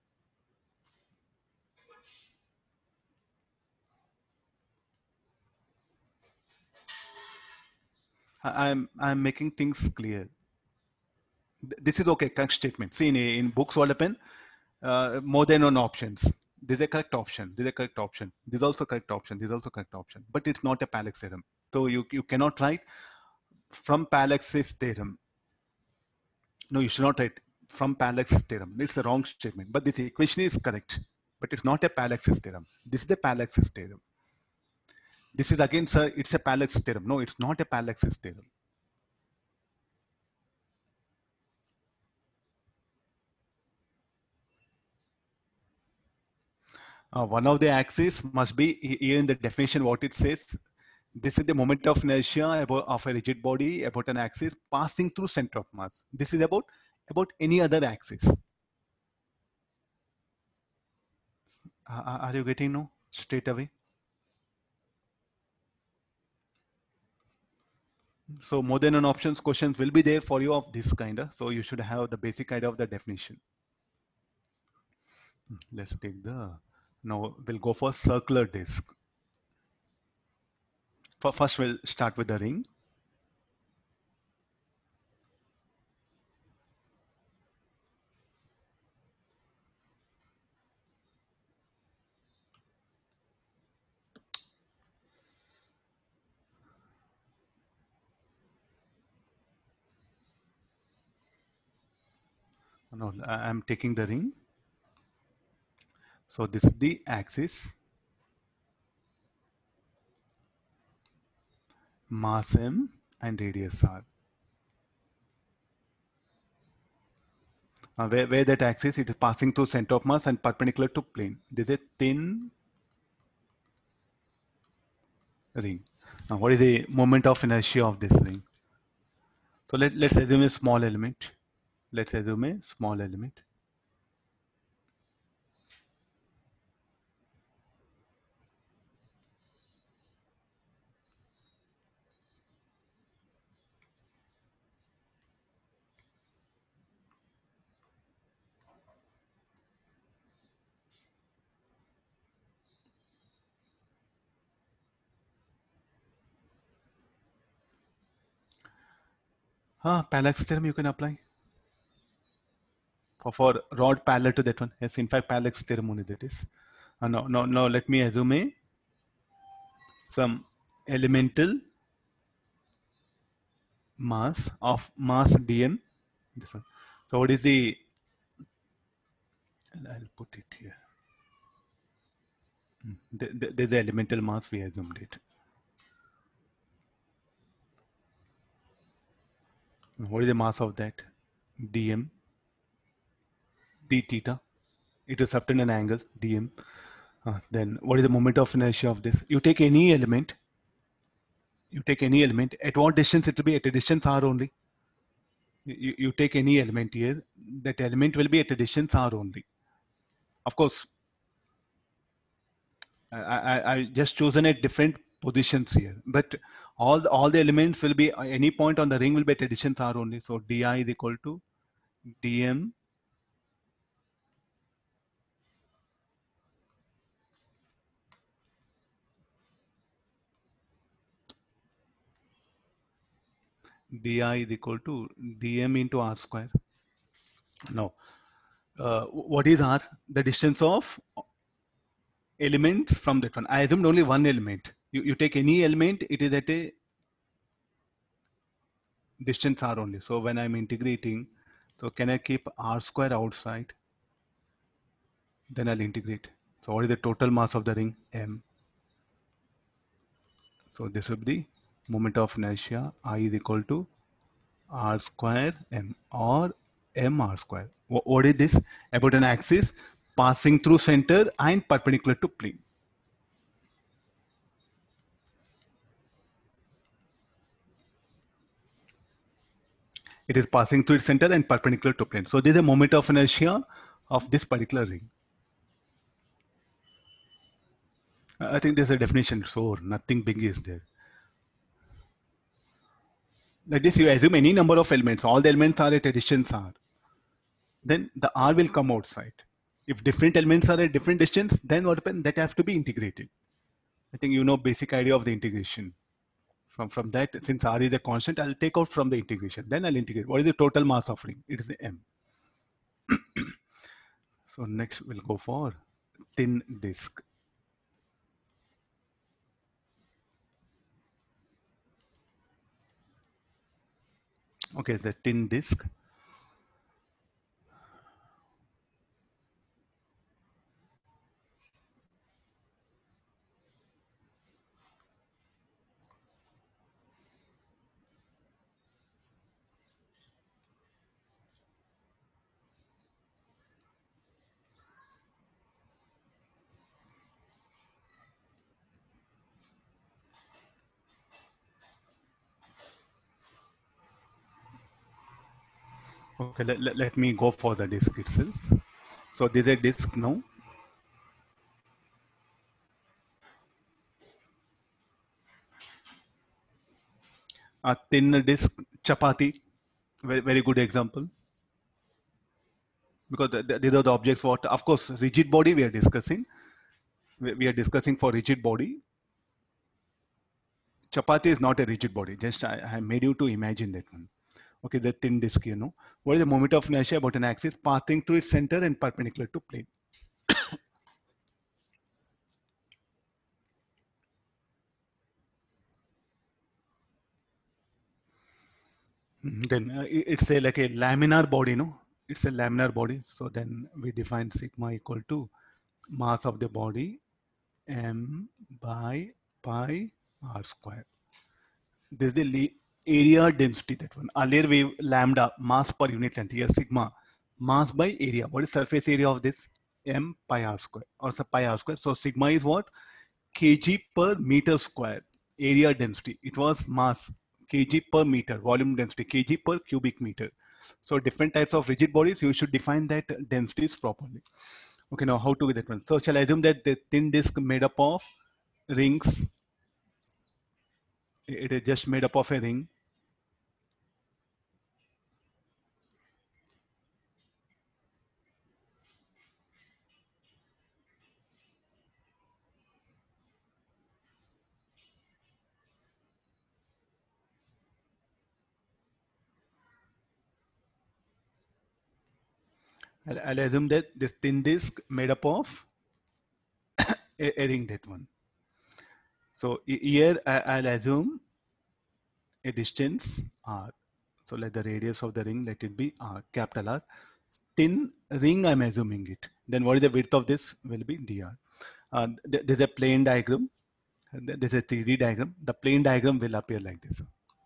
I'm making things clear. This is okay, correct statement. See, in books what happen, more than one options. This is a correct option. This is a correct option. This is also correct option. This is also correct option. But it's not a parallel axis theorem. So you cannot write from parallel axis theorem. No, you should not write from parallel axis theorem. It's a wrong statement. But this equation is correct. But it's not a parallel axis theorem. This is the parallel axis theorem. This is again, sir, it's a parallel axis theorem. No, it's not a parallel axis theorem. One of the axes must be here in the definition what it says. This is the moment of inertia of a rigid body about an axis passing through center of mass. This is about any other axis. Are you getting no straight away? So more than an options questions will be there for you of this kind of. So you should have the basic idea of the definition. Let's take the, now we'll go for circular disc. First we'll start with the ring. Now I'm taking the ring. So this is the axis, mass m and radius r. Where that axis, it is passing through center of mass and perpendicular to plane. This is a thin ring. Now what is the moment of inertia of this ring? So let's assume a small element. Let's assume a small element. Parallax theorem you can apply for rod parallel to that one. Yes, in fact, parallax theorem only that is. No, let me assume some elemental mass of mass dm. This one. So what is the? I'll put it here. There's the elemental mass we assumed it. What is the mass of that? dm d theta. It is subtend an angle dm. Then what is the moment of inertia of this? You take any element. You take any element. At what distance it will be? At a distance r only. You take any element here. That element will be at a distance r only. Of course, I just chosen a different positions here, but all the elements will be any point on the ring will be at a distance r only. So di is equal to dm di is equal to dm into r square. Now, what is r? The distance of elements from that one. I assumed only one element. You take any element, it is at a distance r only. So when I'm integrating, so can I keep r square outside? Then I'll integrate. So what is the total mass of the ring? M. So this will be the moment of inertia. I is equal to r square m or m r square. What is this? About an axis passing through center and perpendicular to plane. It is passing through its center and perpendicular to plane. So this is a moment of inertia of this particular ring. I think there's a definition. So nothing big is there. Like this, you assume any number of elements. All the elements are at a distance r. Then the r will come outside. If different elements are at different distance, then what happens? That have to be integrated. I think you know basic idea of the integration. From that, since r is a constant, I'll take out from the integration. Then I'll integrate. What is the total mass of ring? It is the m. So next we'll go for thin disk. Okay, the thin disk. Okay, let me go for the disk itself. So this is a disk now. A thin disk, chapati, very good example. Because these are the objects what, of course, rigid body we are discussing. We are discussing for rigid body. Chapati is not a rigid body. Just I made you to imagine that one. Okay, the thin disk, you know. What is the moment of inertia about an axis passing through its center and perpendicular to plane? Then it's a like a laminar body, no? It's a laminar body. So then we define sigma equal to mass of the body m by pi r square. This is the area density, that one. Earlier we lambda, mass per unit length. Here sigma, mass by area. What is surface area of this? M pi r square, or so pi r square. So sigma is what? Kg per meter square. Area density. It was mass, kg per meter. Volume density, kg per cubic meter. So different types of rigid bodies, you should define that densities properly. Okay, now how to do that one? So shall I assume that the thin disk made up of rings? It is just made up of a ring. I'll assume that this thin disk made up of a ring, that one. So here I'll assume a distance r. So let the radius of the ring, let it be r, capital R. Thin ring, I'm assuming it. Then what is the width of this? Will be dr. There's a plane diagram. There's a 3D diagram. The plane diagram will appear like this.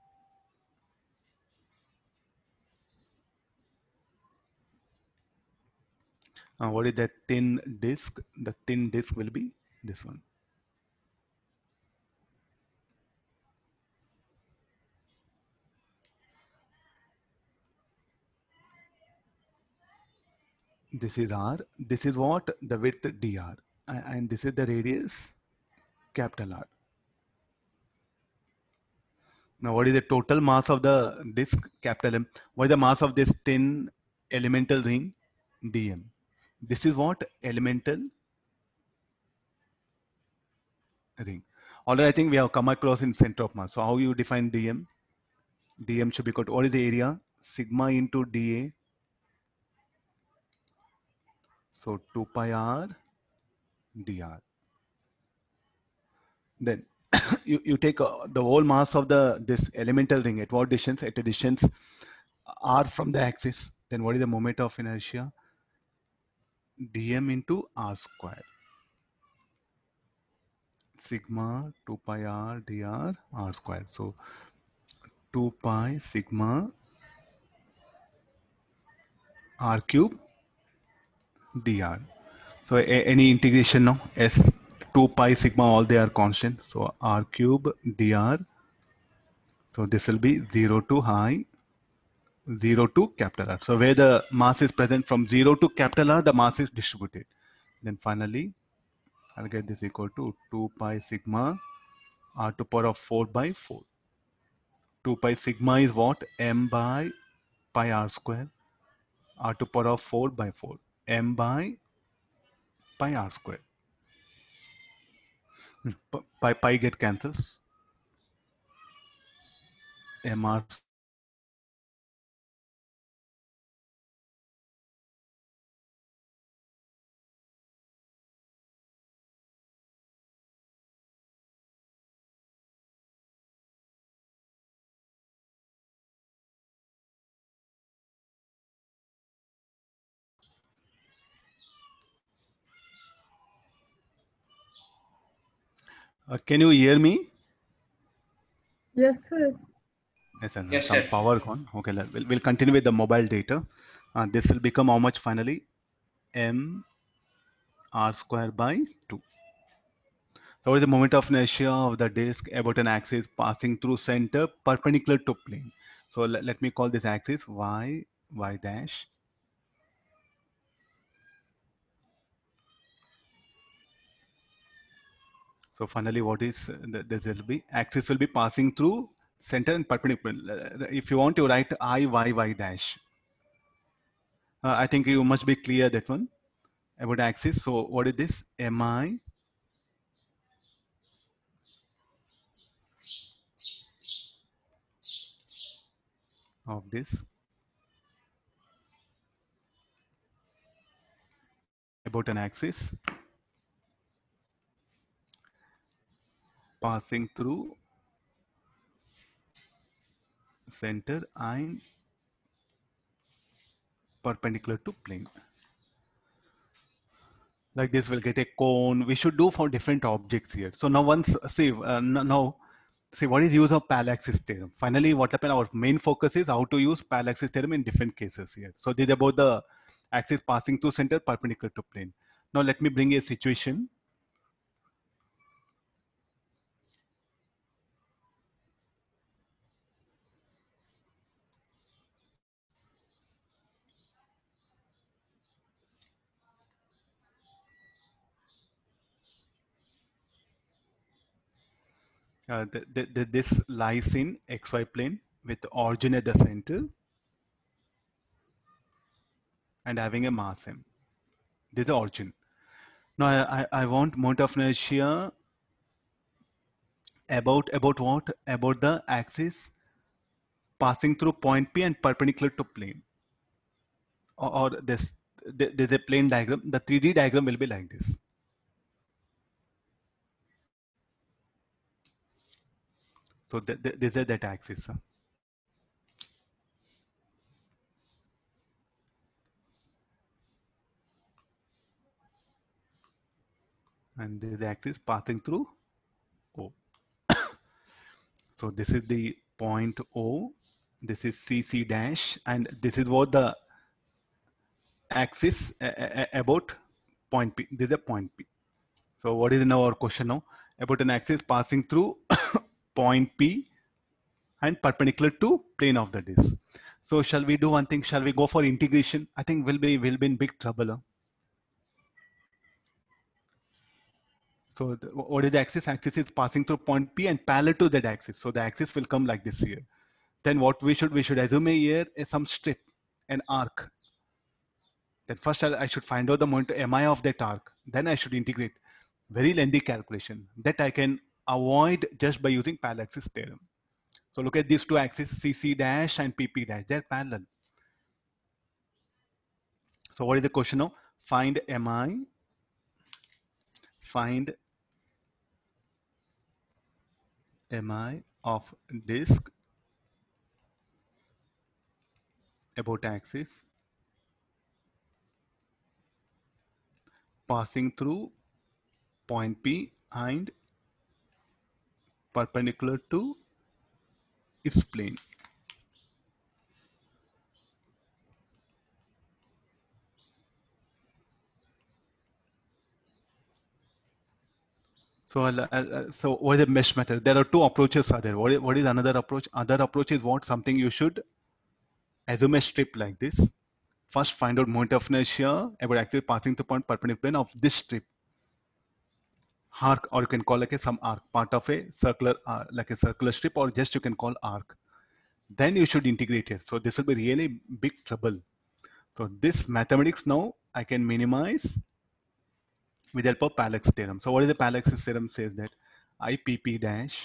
What is that thin disk? The thin disk will be this one. This is r. This is what? The width dr. And this is the radius, capital R. Now, what is the total mass of the disk, capital M? What is the mass of this thin elemental ring, dm? This is what? Elemental ring. Already, I think we have come across in center of mass. So, how you define dm? Dm should be equal to, what is the area? Sigma into dA. So, 2 pi r dr. Then you take the whole mass of this elemental ring at what distance? At a distance r from the axis. Then what is the moment of inertia? Dm into r square. Sigma 2 pi r dr r square. So 2 pi sigma r cube dr. So any integration now? S 2 pi sigma, all they are constant. So r cube dr. So this will be 0 to high, 0 to capital R. So where the mass is present, from 0 to capital R, the mass is distributed. Then finally, I'll get this equal to 2 pi sigma r to power of 4 by 4. 2 pi sigma is what? M by pi r square, r to power of 4 by 4. M by pi r square. Pi get cancels. Mr. Can you hear me?
Yes, sir.
Yes, and
Yes,
some
sir.
power gone. Okay, we'll continue with the mobile data. This will become how much finally? M r square by 2. So what is the moment of inertia of the disk about an axis passing through center perpendicular to plane? So let me call this axis y, y dash. So finally, what is this will be axis will be passing through center and perpendicular. If you want to write I y dash, I think you must be clear that one about axis. So what is this? Mi of this about an axis passing through center and perpendicular to plane. Like this, we'll get a cone. We should do for different objects here. So now once, see, now, see what is use of parallax theorem. Finally, what happened, our main focus is how to use parallax theorem in different cases here. So this is about the axis passing through center perpendicular to plane. Now let me bring a situation. This lies in xy plane with origin at the center and having a mass m. This is the origin. Now I want moment of inertia about what? About the axis passing through point P and perpendicular to plane. Or this, there's a plane diagram. The 3D diagram will be like this. So this is that axis. And this is the axis passing through O. So this is the point O. This is CC dash. And this is what the axis about point P. This is a point P. So what is now our question now? About an axis passing through point P and perpendicular to plane of the disk. So shall we do one thing? Shall we go for integration? I think we'll be in big trouble. Huh? So what is the axis? Axis is passing through point P and parallel to that axis. So the axis will come like this here. Then what we should assume here is some strip, an arc. Then first I should find out the moment mi of that arc. Then I should integrate. Very lengthy calculation that I can avoid just by using parallax theorem. So look at these two axes, CC dash and PP dash. They're parallel. So what is the question now? Find mi. Find mi of disk about axis passing through point P and perpendicular to its plane. So what is the mesh method? There are two approaches are there. What is another approach? Other approach is what? Something you should assume a strip like this. First find out moment of inertia about axis passing through point perpendicular plane of this strip. Arc, or you can call like some arc, part of a circular, like a circular strip, or just you can call arc. Then you should integrate it. So this will be really big trouble. So this mathematics now I can minimize with the help of parallax theorem. So what is the parallax theorem? Says that IPP dash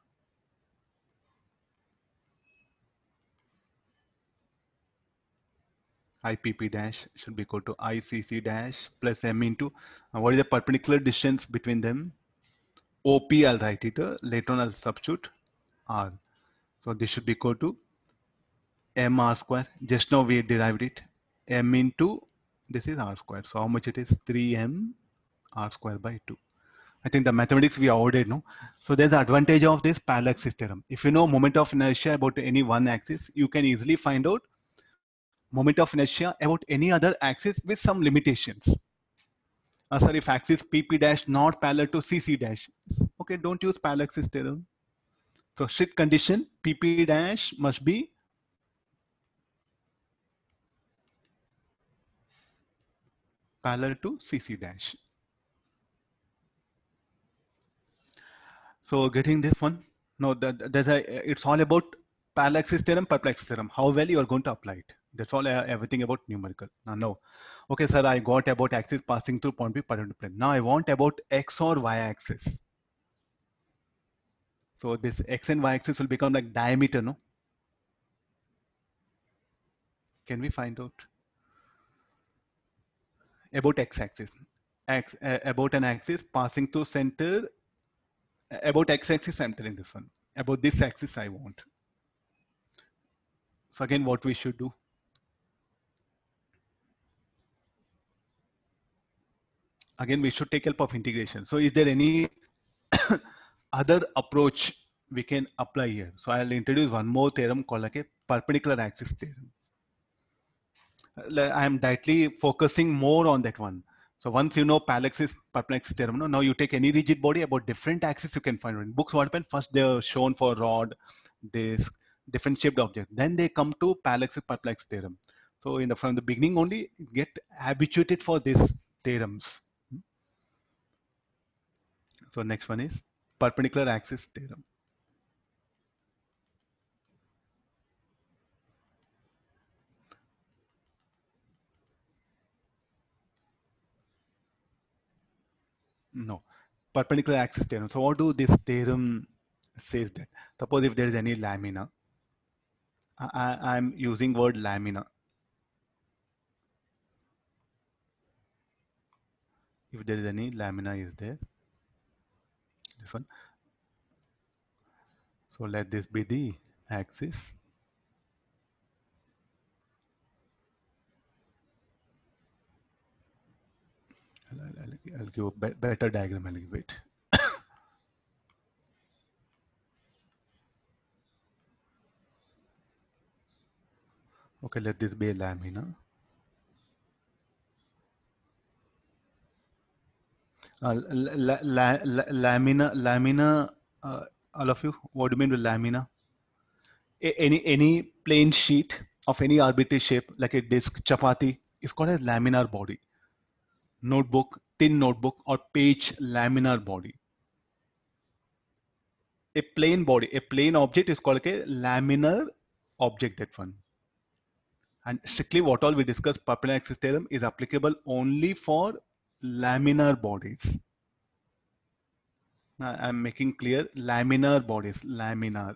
IPP dash should be equal to ICC dash plus M into what is the perpendicular distance between them? OP, I'll write it. Later on I'll substitute R. So this should be equal to M R square. Just now we derived it. M into this is R square. So how much it is? 3M R square by 2. I think the mathematics we avoided, no? So there's the advantage of this parallax theorem. If you know moment of inertia about any one axis, you can easily find out moment of inertia about any other axis with some limitations. Sir, if axis PP dash not parallel to CC dash, okay, don't use parallax theorem. So strict condition, PP dash must be parallel to CC dash. So getting this one, no, it's all about parallax theorem, perplex theorem, how well you are going to apply it. That's all, everything about numerical. Now, no. Okay, sir, I got about axis passing through point P perpendicular plane. Now I want about X or Y axis. So this X and Y axis will become like diameter, no? Can we find out? About X axis. About an axis passing through center. About X axis, I'm telling this one. About this axis I want. So again, what we should do? Again, we should take help of integration. So is there any other approach we can apply here? So I'll introduce one more theorem called like a perpendicular axis theorem. I'm directly focusing more on that one. So once you know parallax perplex theorem, now you take any rigid body about different axes you can find. In books, what happened? First they're shown for rod, disc, different shaped object. Then they come to parallax perplex theorem. So from the beginning only, get habituated for these theorems. So next one is perpendicular axis theorem. No, perpendicular axis theorem. So what do this theorem says that? Suppose if there is any lamina, I'm using word lamina. If there is any lamina is there, this one. So let this be the axis. I'll give a better diagram a little bit. Okay, let this be a lamina. Lamina, all of you, what do you mean with lamina? Any plane sheet of any arbitrary shape, like a disc, chapati, is called a laminar body. Notebook, thin notebook, or page, laminar body. A plane body, a plane object is called a laminar object, that one. And strictly what all we discussed, perpendicular axis theorem is applicable only for laminar bodies. Now I'm making clear laminar bodies, lamina.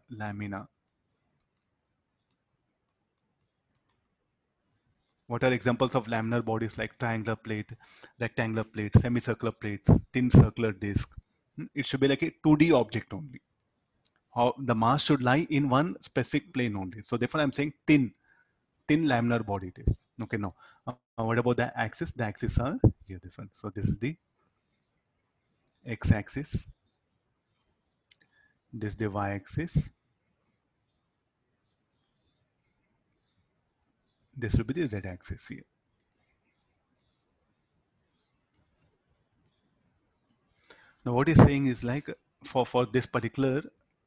What are examples of laminar bodies like triangular plate, rectangular plate, semicircular plate, thin circular disc? It should be like a 2D object only. How the mass should lie in one specific plane only. So therefore I'm saying thin laminar body it is. Okay, no. What about the axis? The axis are here, this one. So this is the x-axis. This is the y-axis. This will be the z-axis here. Now what he's saying is like for this particular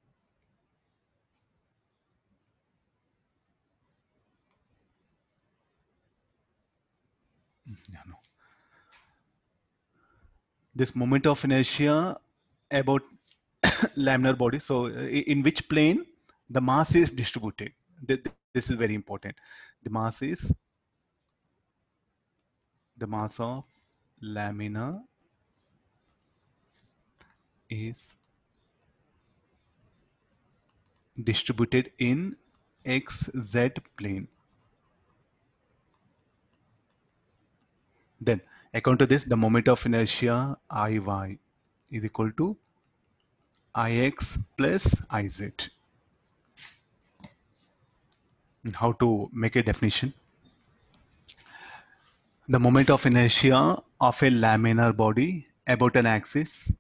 this moment of inertia about laminar body. So in which plane the mass is distributed. This is very important. The mass of lamina is distributed in xz plane. Then according to this, the moment of inertia Iy is equal to Ix plus Iz. How to make a definition? The moment of inertia of a laminar body about an axis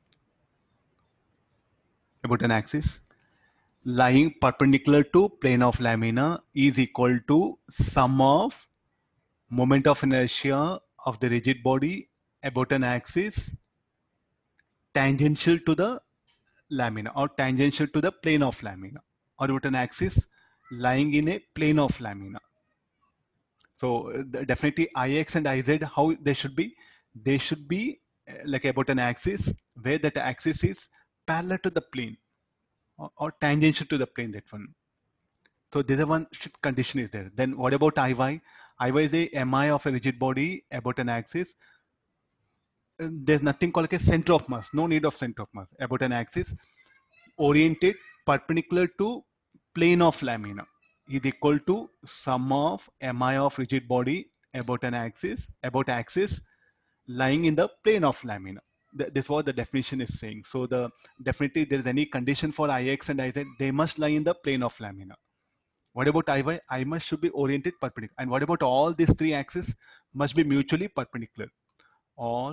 lying perpendicular to plane of lamina is equal to sum of moment of inertia of the rigid body about an axis tangential to the lamina or tangential to the plane of lamina, or about an axis lying in a plane of lamina. So definitely Ix and Iz, how they should be? they should be like about an axis where that axis is parallel to the plane or tangential to the plane, that one. So this is one condition is there. Then what about Iy? Iy is the mi of a rigid body about an axis. There's nothing called like a center of mass. No need of center of mass about an axis oriented perpendicular to plane of lamina is equal to sum of mi of rigid body about an axis lying in the plane of lamina. This is what the definition is saying. So the definitely there is any condition for Ix and Iz, they must lie in the plane of lamina. What about Iy? I must should be oriented perpendicular. And what about all these three axes must be mutually perpendicular. All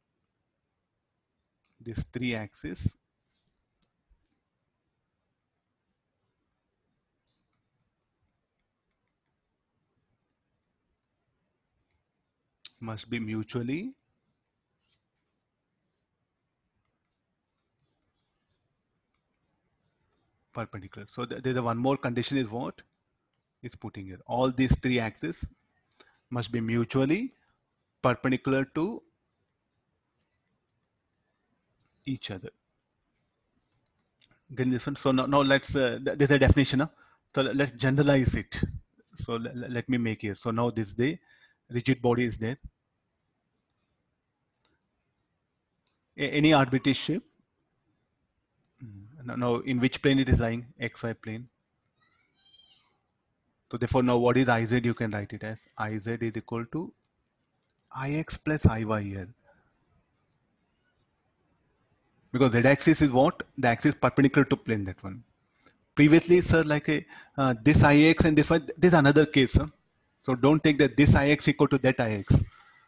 these three axes must be mutually perpendicular. So there's a one more condition is what is putting here. All these three axes must be mutually perpendicular to each other. Getting this one. So now let's, there's a definition. So let's generalize it. So let me make here. So now this the rigid body is there. Any arbitrary shape. Now in which plane it is lying? XY plane. So therefore now what is Iz? You can write it as Iz is equal to Ix plus Iy here. Because z-axis is what? The axis perpendicular to plane, that one. Previously, sir, like this Ix and this one, this is another case. Huh? So don't take that this Ix equal to that Ix.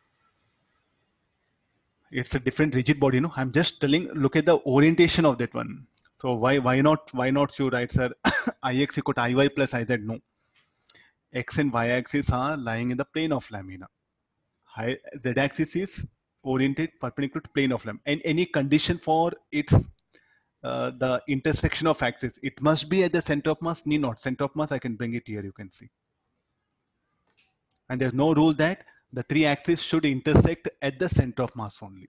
It's a different rigid body, no? I'm just telling, look at the orientation of that one. So why not you write, sir, Ix equal to Iy plus Iz? No. X and Y axis are lying in the plane of lamina. Z axis is oriented perpendicular to plane of lamina. And any condition for its the intersection of axis, it must be at the center of mass. Need not center of mass. I can bring it here. You can see. And there's no rule that the three axes should intersect at the center of mass only.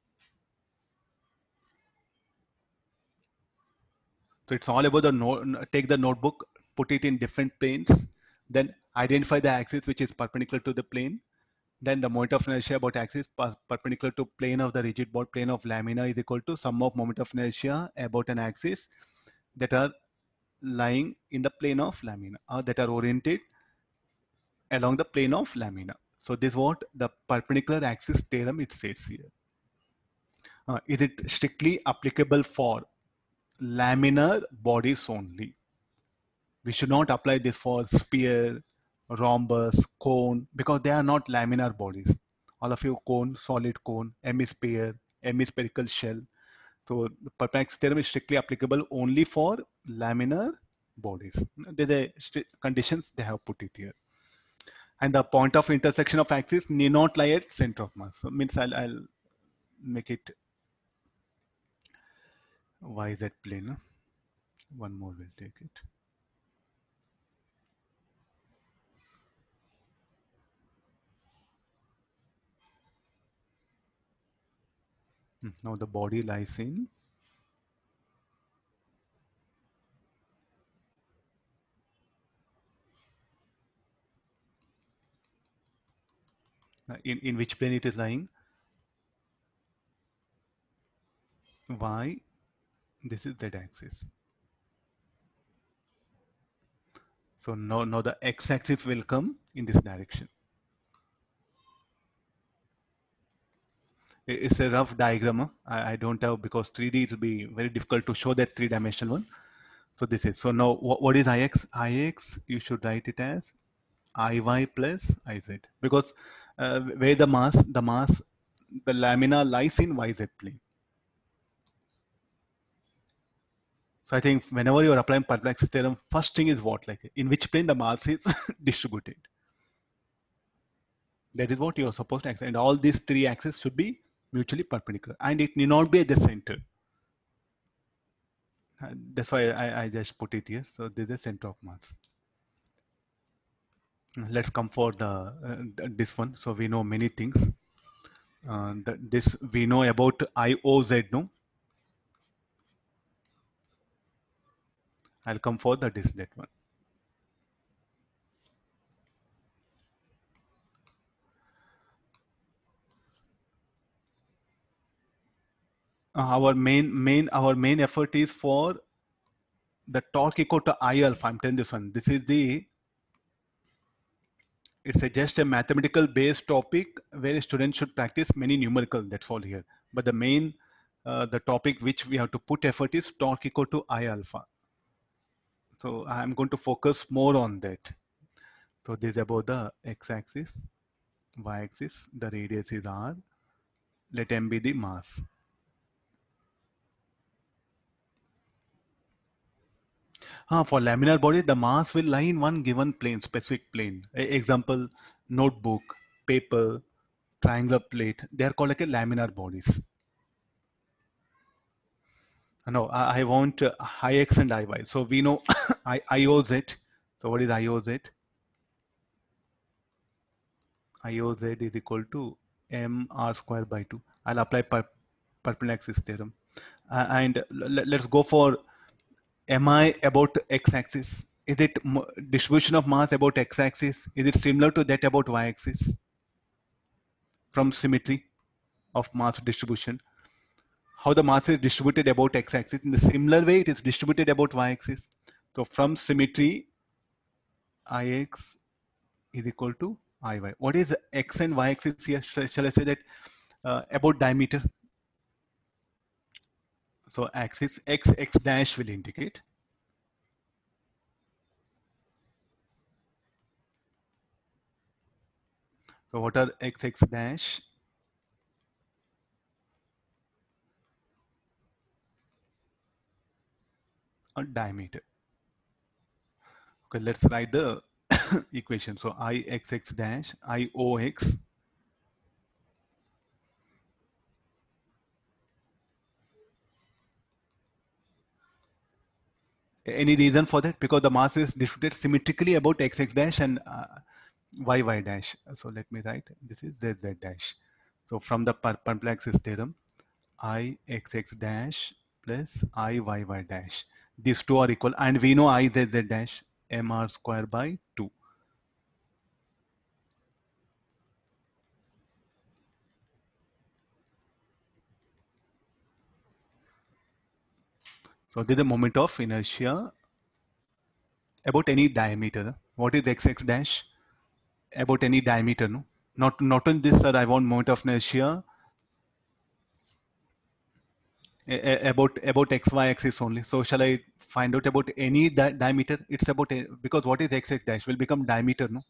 So it's all about the take the notebook, put it in different planes, then identify the axis which is perpendicular to the plane. Then the moment of inertia about axis perpendicular to plane of the rigid body, plane of lamina is equal to sum of moment of inertia about an axis that are lying in the plane of lamina or that are oriented along the plane of lamina. So this is what the perpendicular axis theorem it says here. Is it strictly applicable for laminar bodies only? We should not apply this for sphere, rhombus, cone, because they are not laminar bodies. All of you cone, solid cone, hemisphere, hemispherical shell. So the perpendicular theorem is strictly applicable only for laminar bodies. The conditions they have put it here. And the point of intersection of axis need not lie at center of mass. So means I'll make it YZ plane. One more will take it. Now the body lies in which plane it is lying? Y. This is Z axis. So now the X axis will come in this direction. It's a rough diagram. I don't have, because 3D it will be very difficult to show that three-dimensional one. So this is, so now what is Ix? Ix, you should write it as Iy plus Iz, because where the mass, the lamina lies in YZ plane. So I think whenever you are applying perplexity theorem, first thing is what, like in which plane the mass is distributed. That is what you are supposed to accept. And all these three axes should be mutually perpendicular, and it need not be at the center. That's why I just put it here. So this is the center of mass. Let's come for the this one. So we know many things. This we know about IOZ, no? I'll come for that one. Our main effort is for the torque equal to I alpha. I'm telling this one. This is just a mathematical based topic where a student should practice many numerical. That's all here. But the main the topic which we have to put effort is torque equal to I alpha. So I'm going to focus more on that. So this is about the x-axis, y-axis. The radius is r. Let m be the mass. For laminar body, the mass will lie in one given plane, specific plane. Example, notebook, paper, triangular plate. They are called like a laminar bodies. No, I want Ix and Iy. So we know IOZ. So what is IOZ? IOZ is equal to mr square by 2. I'll apply perpendicular axis theorem. And let's go for MI about x-axis. Is it distribution of mass about x-axis? Is it similar to that about y-axis? From symmetry of mass distribution. How the mass is distributed about x-axis. In the similar way, it is distributed about y-axis. So from symmetry, Ix is equal to Iy. What is x and y-axis here? Shall I say that about diameter? So axis x dash will indicate. So what are x dash? A diameter. Okay, let's write the equation. So Ix dash Iox any reason for that? Because the mass is distributed symmetrically about x dash and y dash. So let me write this is z dash. So from the perplexes theorem, Ix dash plus Iy dash. These two are equal, and we know Izz dash mr square by 2. So this is the moment of inertia about any diameter. What is x dash? About any diameter, no? Not on this, sir. I want moment of inertia about xy axis only. So shall I find out about any diameter? It's about because what is x dash will become diameter, no?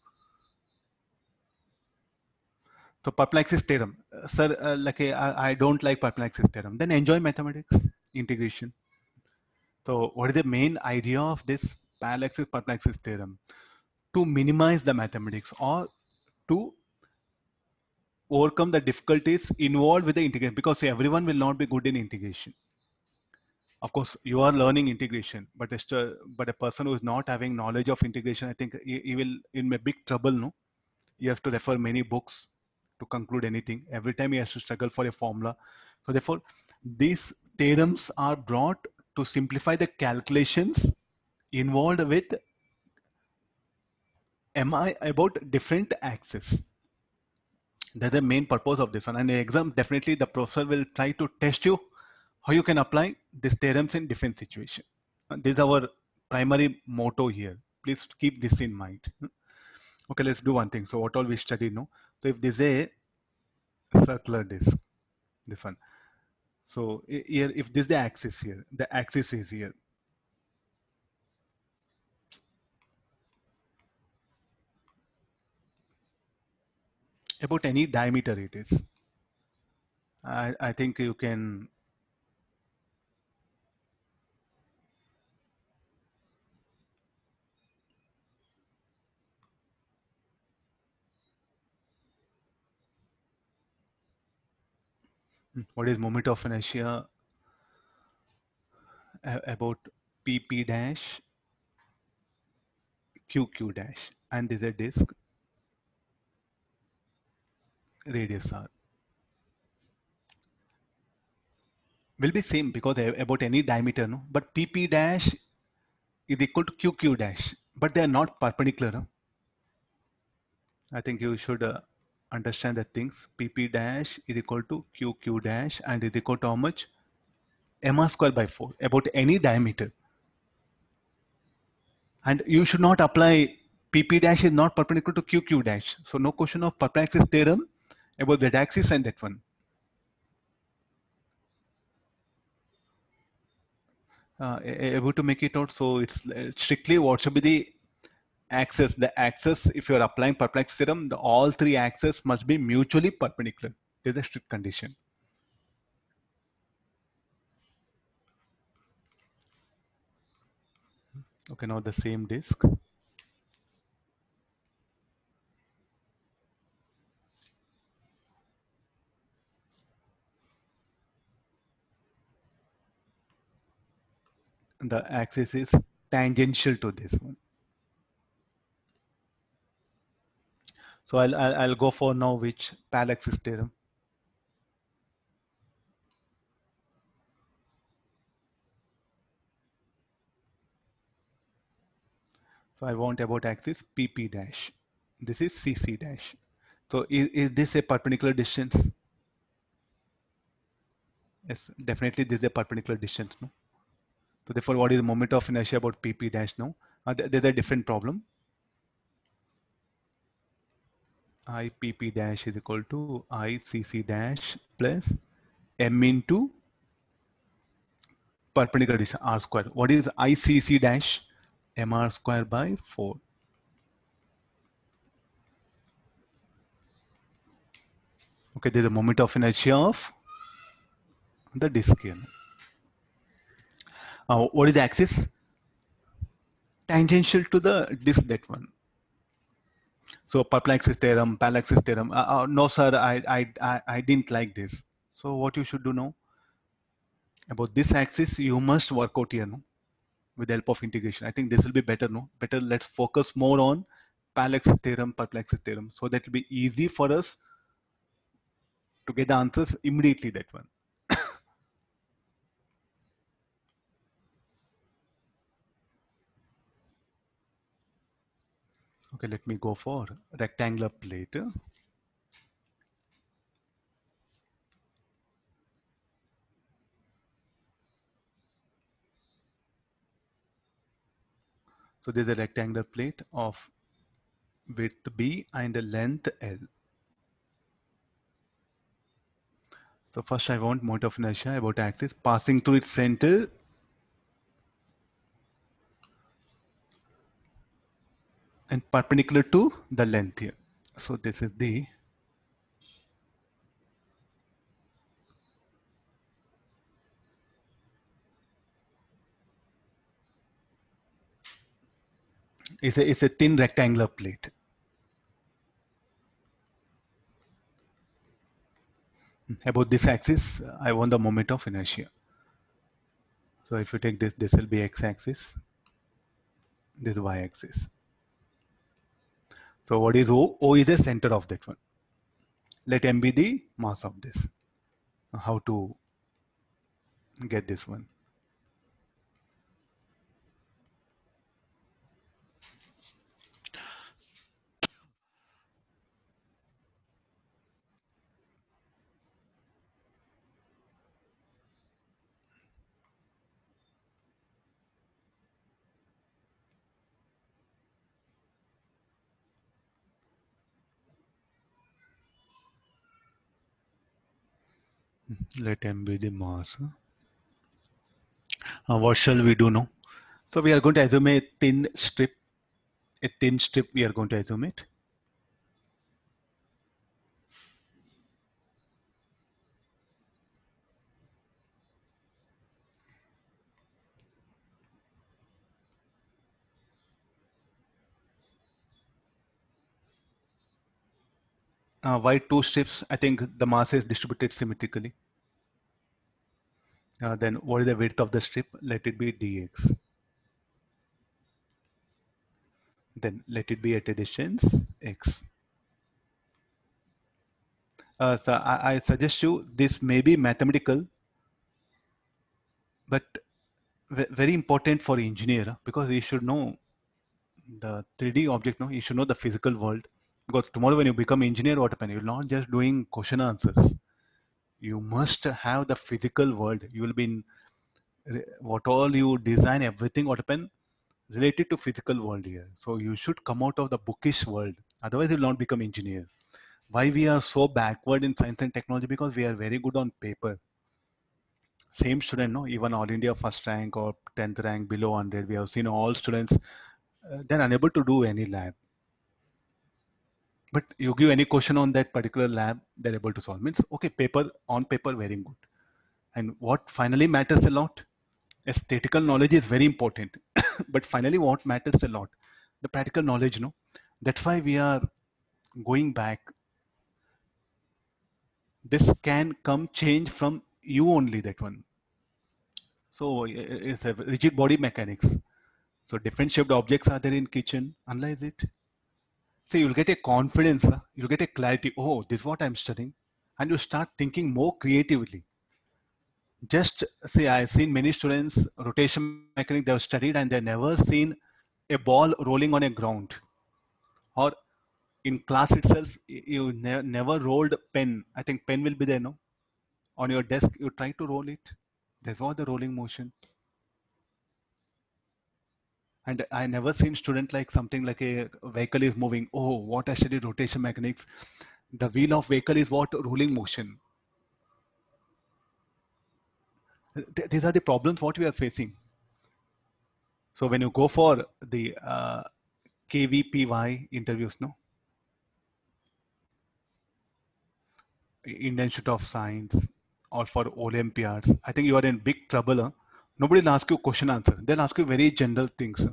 So perplexes theorem, sir. Like I don't like perplexes theorem. Then enjoy mathematics integration. So what is the main idea of this parallaxis perplexes theorem? To minimize the mathematics or to overcome the difficulties involved with the integration, because everyone will not be good in integration. Of course you are learning integration, but but a person who is not having knowledge of integration, I think he will in a big trouble, no? You have to refer many books to conclude anything. Every time he has to struggle for a formula. So therefore these theorems are brought to simplify the calculations involved with mi about different axes. That's the main purpose of this one. And the exam, definitely the professor will try to test you how you can apply these theorems in different situation. This is our primary motto here. Please keep this in mind. Okay, let's do one thing. So what all we studied, no? So if this is a circular disc, this one. So here, if this is the axis here, the axis is here. About any diameter it is. I think you can. What is moment of inertia about PP dash QQ dash, and this is a disk radius r. will be same because about any diameter, no? But PP dash is equal to QQ dash, but they are not perpendicular. No? I think you should understand the things. PP dash is equal to QQ dash and is equal to how much? MR square by 4 about any diameter. And you should not apply PP dash is not perpendicular to QQ dash. So no question of perplexity theorem about that axis and that one. Able to make it out. So it's strictly what should be the axis. The axis, if you are applying perplexity theorem, all three axes must be mutually perpendicular. This is a strict condition. Okay, now the same disk. The axis is tangential to this one. So I'll go for now which parallax theorem. So I want about axis PP dash. This is CC dash. So is this a perpendicular distance? Yes, definitely this is a perpendicular distance. No? So therefore, what is the moment of inertia about PP dash now? There's a different problem. IPP dash is equal to ICC dash plus M into perpendicular distance R square. What is ICC dash? MR square by 4. Okay, there's a moment of inertia of the disk here. What is the axis? Tangential to the disk, that one. So perplexity theorem, parallax theorem. No, sir, I didn't like this. So what you should do now? About this axis, you must work out here, no? With the help of integration. I think this will be better, no? Better, let's focus more on parallax theorem, perplexity theorem. So that will be easy for us to get the answers immediately, that one. Okay, let me go for rectangular plate. So there's a rectangular plate of width B and a length L. So first I want moment of inertia about axis passing through its center and perpendicular to the length here. So this is the it's a thin rectangular plate. About this axis, I want the moment of inertia. So if you take this, this will be x-axis, this y-axis. So what is O? O is the center of that one. Let M be the mass of this. How to get this one? Let M be the mass. What shall we do now? So we are going to assume a thin strip. A thin strip we are going to assume it. Why two strips? I think the mass is distributed symmetrically. Then what is the width of the strip? Let it be dx. Then let it be at a distance x. So I suggest you this may be mathematical. but very important for engineer because he should know the 3D object, no, you should know the physical world. Because tomorrow when you become engineer, what happen? You're not just doing question answers. You must have the physical world. You will be in what all you design, everything what happen related to physical world here. So you should come out of the bookish world. Otherwise, you'll not become engineer. Why we are so backward in science and technology? Because we are very good on paper. Same student, no, even all India first rank or 10th rank below 100. We have seen all students, they're unable to do any lab. But you give any question on that particular lab, they're able to solve. Means, okay, paper on paper, very good. And what finally matters a lot, aesthetical knowledge is very important. But finally, what matters a lot, the practical knowledge, no. That's why we are going back. This can come change from you only, that one. So it's a rigid body mechanics. So different shaped objects are there in kitchen. Analyze it. So you'll get a confidence. You'll get a clarity. Oh, this is what I'm studying, and you start thinking more creatively. Just say I've seen many students rotation mechanics they have studied and they've never seen a ball rolling on a ground, or in class itself you never rolled pen. I think pen will be there, no, on your desk. You try to roll it. There's what the rolling motion. And I never seen student like something like a vehicle is moving. Oh, what I studied rotation mechanics. The wheel of vehicle is what rolling motion. These are the problems what we are facing. So when you go for the KVPY interviews, no, Indian Institute of Science, or for Olympiads, I think you are in big trouble. Huh? Nobody will ask you question answer. They'll ask you very general things.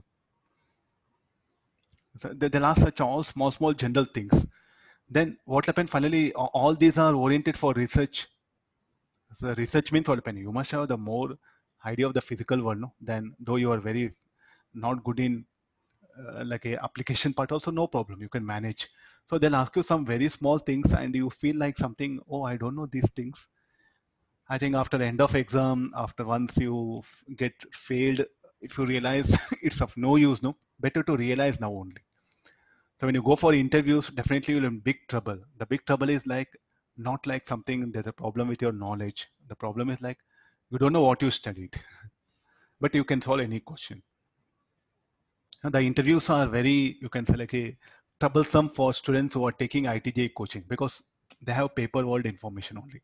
So they'll ask such all small general things. Then what happened finally? All these are oriented for research. So research means what happened? You must have the more idea of the physical world, no? Then though you are very not good in like a application part, also no problem. You can manage. So they'll ask you some very small things, and you feel like something. Oh, I don't know these things. I think after the end of exam, after once you get failed, if you realize it's of no use, no, better to realize now only. So when you go for interviews, definitely you're in big trouble. The big trouble is like not like something there's a problem with your knowledge. The problem is like you don't know what you studied, but you can solve any question. And the interviews are very, you can say like a troublesome for students who are taking ITJ coaching because they have paper world information only.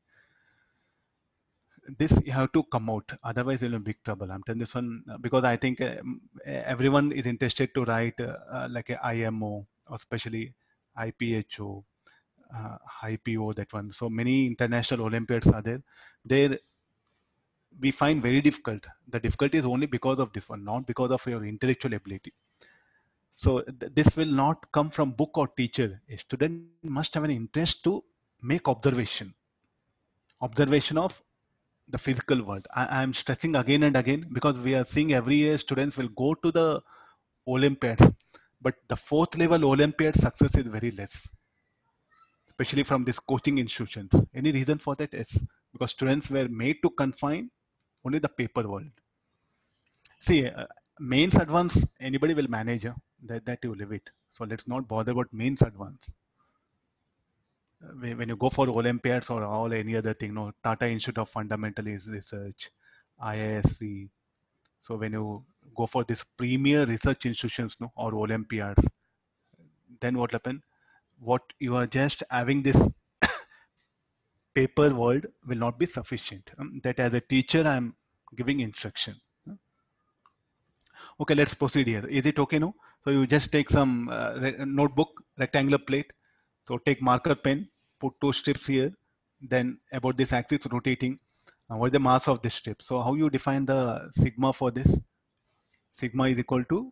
This you have to come out, otherwise you're in big trouble. I'm telling this one because I think everyone is interested to write like a IMO or especially IPHO, IPO, that one. So many international Olympiads are there. There we find very difficult. The difficulty is only because of this one, not because of your intellectual ability. So this will not come from book or teacher. A student must have an interest to make observation of the physical world. I am stressing again and again because we are seeing every year students will go to the Olympiads, but the fourth level Olympiad success is very less, especially from these coaching institutions. Any reason for that? Yes, because students were made to confine only the paper world. See, mains advance anybody will manage. That you leave it. So let's not bother about mains advance. When you go for Olympiads or all any other thing, no, Tata Institute of Fundamental Research, IISc. So when you go for this premier research institutions, no, or Olympiads, then what happen? What you are just having this paper world will not be sufficient. That as a teacher, I'm giving instruction. Okay, let's proceed here. Is it okay now? So you just take some notebook, rectangular plate. So take marker pen, put two strips here. Then about this axis rotating. What is the mass of this strip? So how you define the sigma for this? Sigma is equal to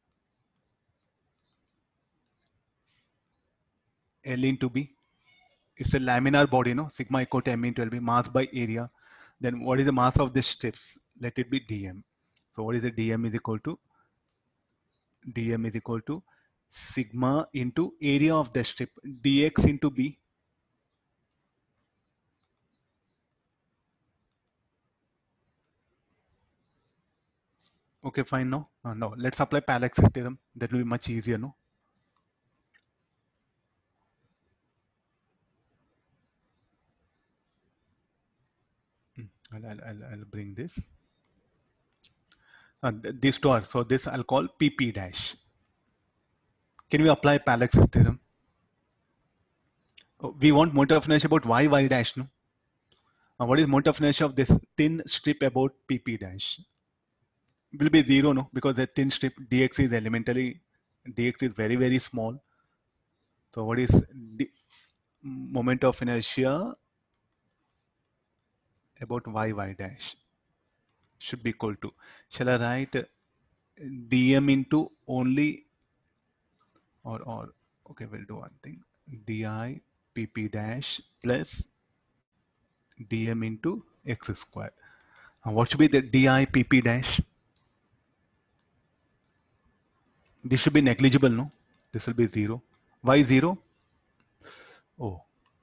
L into B. It's a laminar body, no? Sigma equal to M into LB, mass by area. Then what is the mass of this strips? Let it be dm. So what is the dm is equal to? Dm is equal to sigma into area of the strip, dx into B. Okay, fine. No, let's apply Parallax's theorem. That will be much easier. No. I'll bring this. These two are, so this I'll call PP dash. Can we apply Parallax's theorem? We want moment of inertia about y dash. No. What is moment of inertia of this thin strip about PP dash? Will be zero, no, because the thin strip dx is elementally, dx is very, very small. So what is moment of inertia about y dash? Should be equal to, shall I write dm into only, or okay, we'll do one thing, di pp dash plus dm into x square. What should be the di pp dash? This should be negligible, no? This will be 0. Why 0? Oh,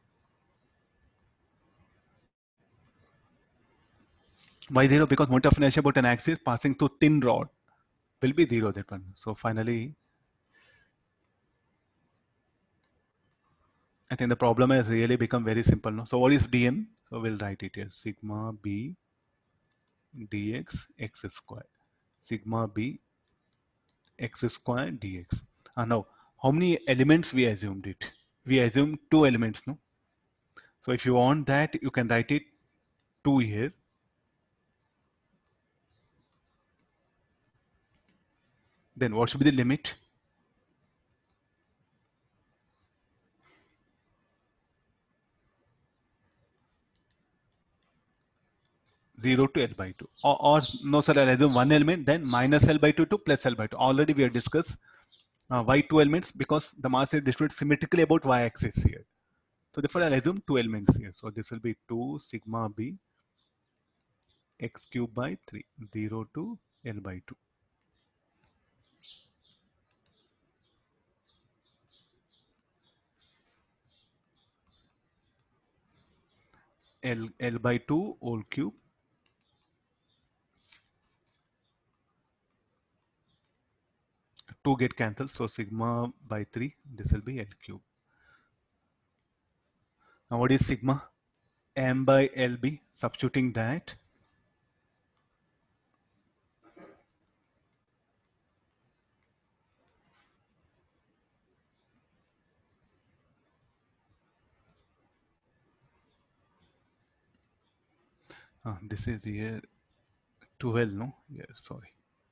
why 0? Because moment of inertia about an axis passing through thin rod will be 0, that one. So finally, I think the problem has really become very simple. No? So what is dm? So we'll write it here. Sigma b dx x square. Sigma b x square dx. Now, how many elements we assumed it? We assumed 2 elements, no? So if you want that, you can write it 2 here. Then what should be the limit? 0 to L by 2. Or no, sir, I'll assume 1 element, then minus L by 2 to plus L by 2. Already we have discussed why 2 elements, because the mass is distributed symmetrically about y-axis here. So therefore, I'll assume 2 elements here. So this will be 2 sigma b x cube by 3, 0 to L by 2. L by 2 whole cube. 2 get cancelled, so sigma by 3, this will be L cube. Now what is sigma? M by LB, substituting that. This is here 12, no? Yeah, sorry.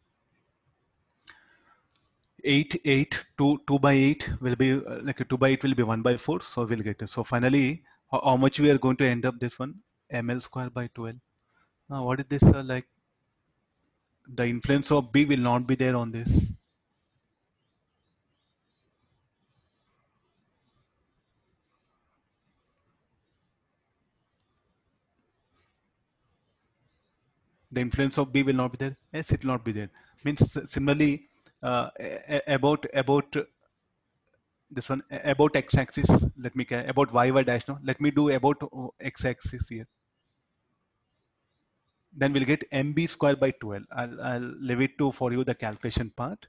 2 by 8 will be like a 2 by 8 will be 1 by 4, so we'll get it. So finally, how much we are going to end up this one? ml square by 12. What is this like? The influence of B will not be there on this. The influence of B will not be there. Yes, it will not be there. Means similarly, about this one, about x-axis. Let me about y dash. No, let me do about x-axis here. Then we'll get mb square by 12. I'll leave it to for you the calculation part.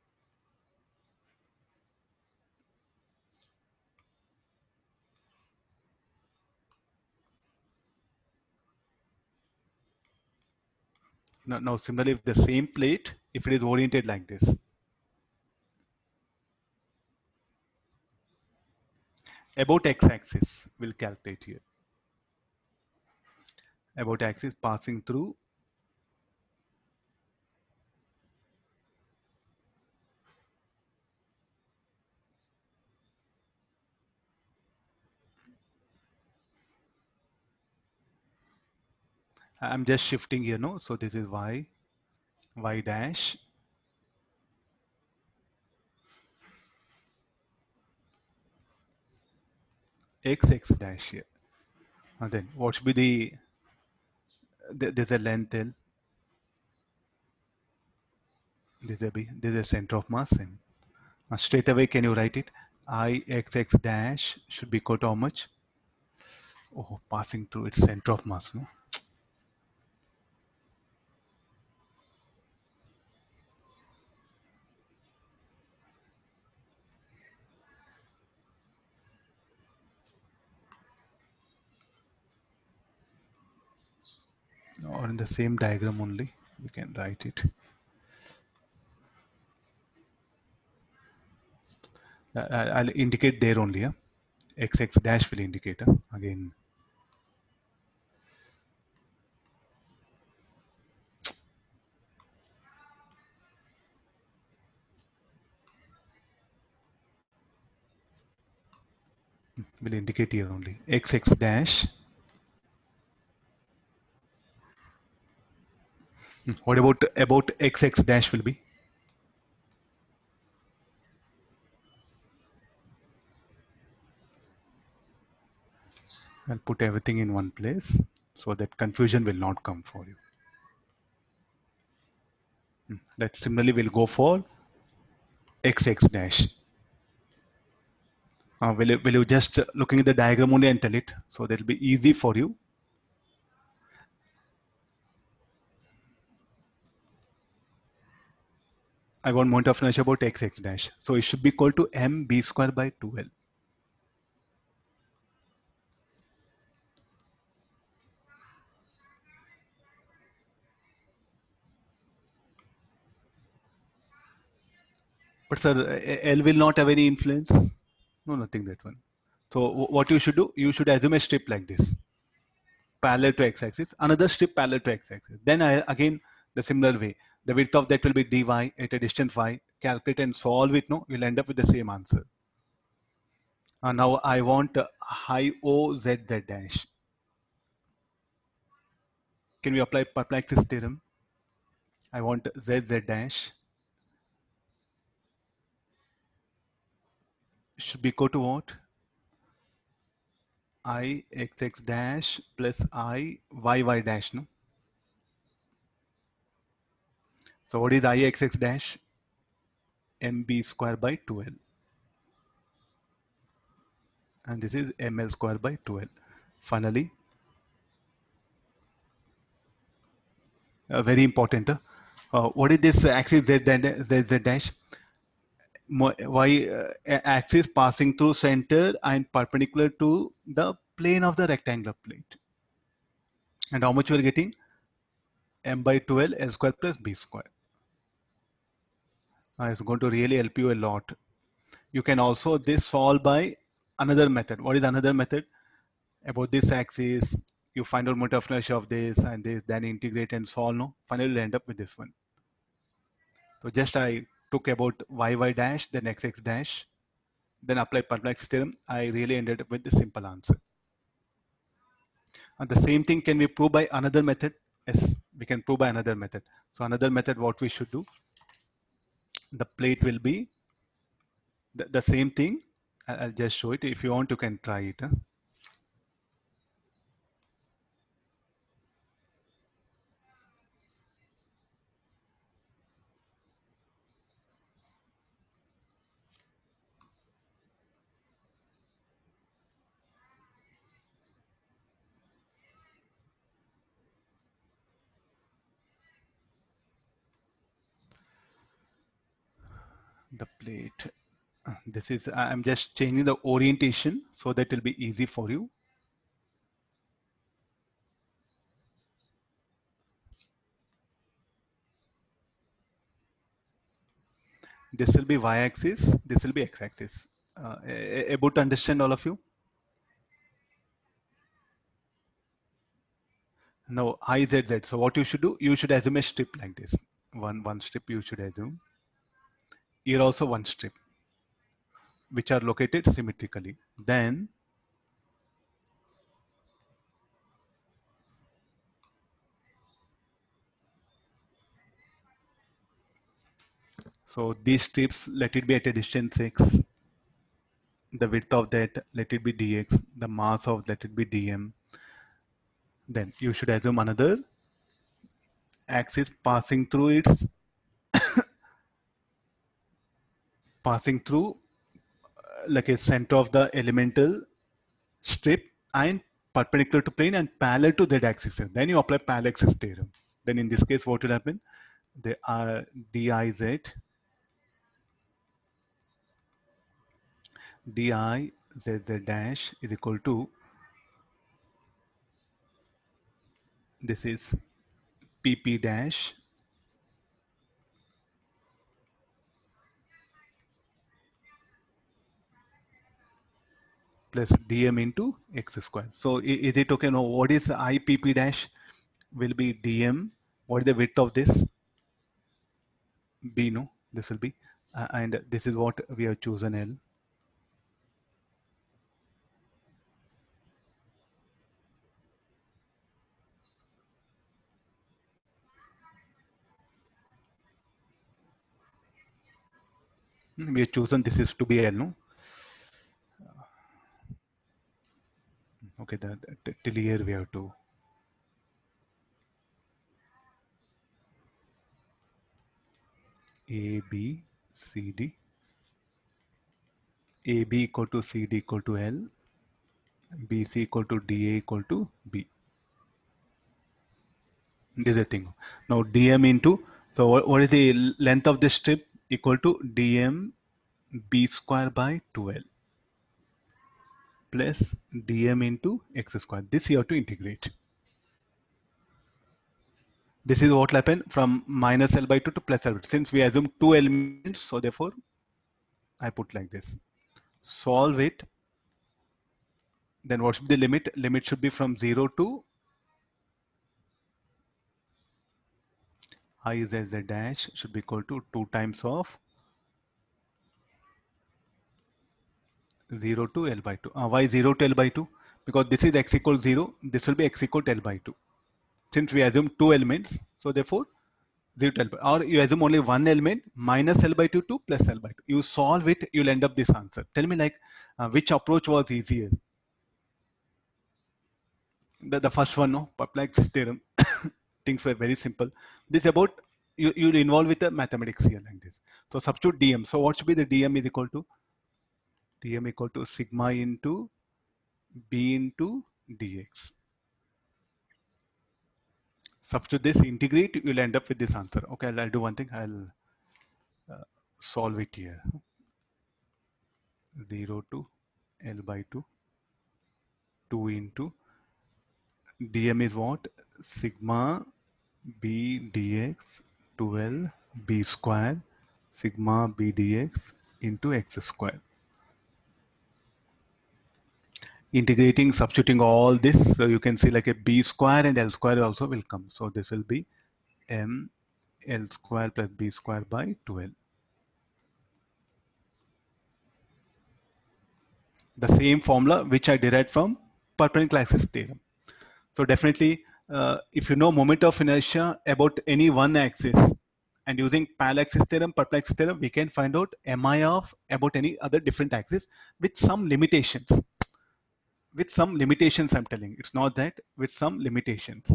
Now similarly, if the same plate, if it is oriented like this, about x-axis, we'll calculate here. About axis passing through I'm just shifting here, no? So this is y dash, x dash here. And then what should be there's a length L, there's a center of mass M. Straight away, can you write it? Ix dash should be equal to how much? Oh, passing through its center of mass, no? or in the same diagram only, we can write it. I'll indicate there only. XX dash will indicate again. Will indicate here only. XX dash. What about XX dash will be? I'll put everything in one place so that confusion will not come for you. That similarly will go for XX dash. Will you just looking at the diagram only and tell it, so that will be easy for you. I want more information about XX dash. So it should be equal to MB square by 2L. But sir, L will not have any influence. No, nothing that one. So what you should do, you should assume a strip like this, parallel to x-axis, another strip parallel to x-axis. Then again, the similar way, the width of that will be dy at a distance y. Calculate and solve it. No, you'll end up with the same answer. Now I want high O Z Z dash. Can we apply perplexity theorem? I want Z Z dash should be equal to what? I X X dash plus I Y Y dash. No. So what is I X X dash? MB square by 2L. And this is ML square by 2L. Finally, very important. What is this axis Z dash? Y axis passing through center and perpendicular to the plane of the rectangular plate. And how much we are getting? M by 12 L square plus B square. It's going to really help you a lot. You can also this solve by another method. What is another method? About this axis, you find out moment of inertia of this and this, then integrate and solve. No, finally you'll end up with this one. So just I took about y dash, then x dash, then apply perplexity theorem. I really ended up with the simple answer. And the same thing can be proved by another method. Yes, we can prove by another method. So another method, what we should do, the plate will be the same thing. I'll just show it. If you want, you can try it. The plate. This is, I'm just changing the orientation so that it will be easy for you. This will be y-axis, this will be x-axis. Able to understand all of you? No, I, Z, Z. So what you should do, you should assume a strip like this. One strip you should assume. Here also one strip, which are located symmetrically. Then so these strips, let it be at a distance x. The width of that, let it be dx. The mass of that, it be dm. Then you should assume another axis passing through its passing through like a center of the elemental strip and perpendicular to plane and parallel to that axis. Then you apply parallel axis theorem. Then in this case, what will happen? They are diz diz dash is equal to, this is PP dash plus dm into x square. So is it okay? No, what is IPP dash will be dm. What is the width of this? B, no, this will be, and this is what we have chosen L. We have chosen this is to be L, no? Okay, till here we have to. A, B, C, D. AB equal to CD equal to L. BC equal to DA equal to B. This is the thing. Now DM into, so what is the length of this strip? Equal to DM B square by 12 plus DM into X square. This you have to integrate. This is what will happen from minus L by 2 to plus L by 2. Since we assume two elements, so therefore I put like this. Solve it. Then what should be the limit? Limit should be from 0 to I z z dash should be equal to 2 times of 0 to L by 2. Why 0 to L by 2? Because this is x equals 0. This will be x equal to L by 2. Since we assume two elements, so therefore 0 to L by 2. Or you assume only one element minus L by 2 to plus L by 2. You solve it, you'll end up this answer. Tell me like which approach was easier? The first one, no, perplex theorem. Things were very simple. This is about you'll involve with the mathematics here like this. So substitute dm. So what should be the dm is equal to? Dm equal to sigma into b into dx. Substitute this, integrate, you'll end up with this answer. Okay, I'll do one thing. I'll solve it here. 0 to L by 2. 2 into dm is what? Sigma b dx 12 b square sigma b dx into x square. Integrating, substituting all this, so you can see like a b square and L square also will come. So this will be m L square plus b square by 12. The same formula which I derived from perpendicular axis theorem. So definitely, if you know moment of inertia about any one axis and using parallel axis theorem, perpendicular axis theorem, we can find out mi of about any other different axis with some limitations. With some limitations, I'm telling. It's not that, with some limitations.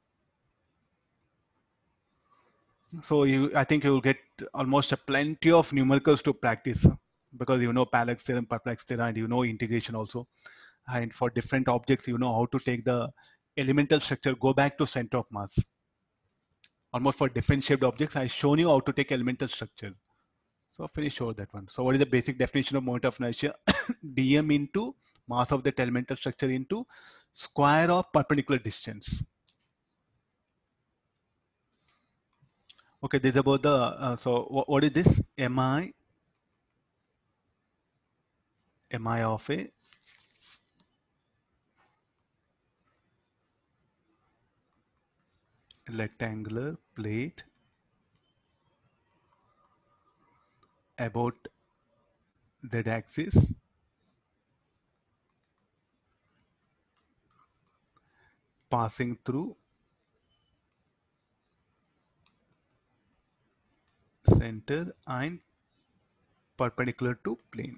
So I think you will get almost a plenty of numericals to practice because you know parallel axis theorem, perpendicular axis theorem, and you know integration also. And for different objects, you know how to take the elemental structure, go back to center of mass. Almost for different shaped objects, I've shown you how to take elemental structure. So finish over that one. So what is the basic definition of moment of inertia? dm into mass of that elemental structure into square of perpendicular distance. Okay, this is about the, so what is this? mi of a rectangular plate about z axis passing through center and perpendicular to plane.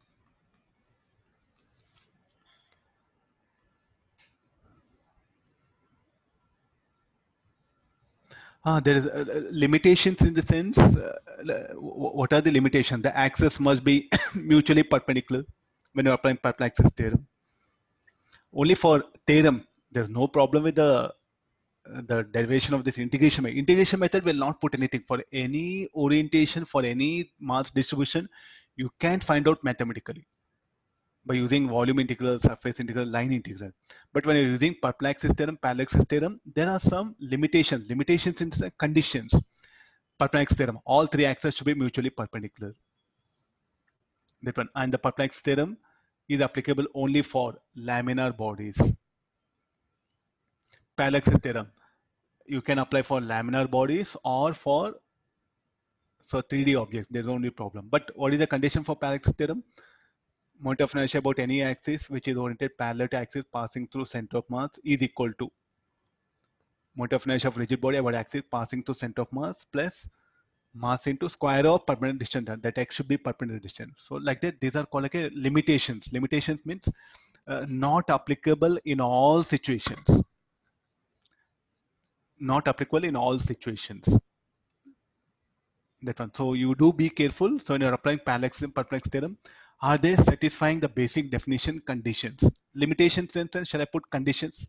There is limitations in the sense, what are the limitations? The axis must be mutually perpendicular when you are applying perpendicular axis theorem. Only for theorem, there's no problem with the derivation of this integration method. Integration method will not put anything. For any orientation, for any mass distribution, you can find out mathematically. by using volume integral, surface integral, line integral. But when you're using perplexity theorem, parallaxis theorem, there are some limitations. Limitations in the conditions. Perplexity theorem, all three axes should be mutually perpendicular. And the perplexity theorem is applicable only for laminar bodies. Parallaxis theorem, you can apply for laminar bodies or for 3D objects. There's only problem. But what is the condition for parallaxis theorem? Moment of inertia about any axis which is oriented parallel to axis passing through center of mass is equal to moment of inertia of rigid body about axis passing through center of mass plus mass into square of perpendicular distance. That x should be perpendicular distance. So like that, these are called like limitations. Limitations means not applicable in all situations. Not applicable in all situations. That one. So you do be careful. So when you're applying parallaxis theorem, are they satisfying the basic definition conditions? Limitations, then shall I put conditions?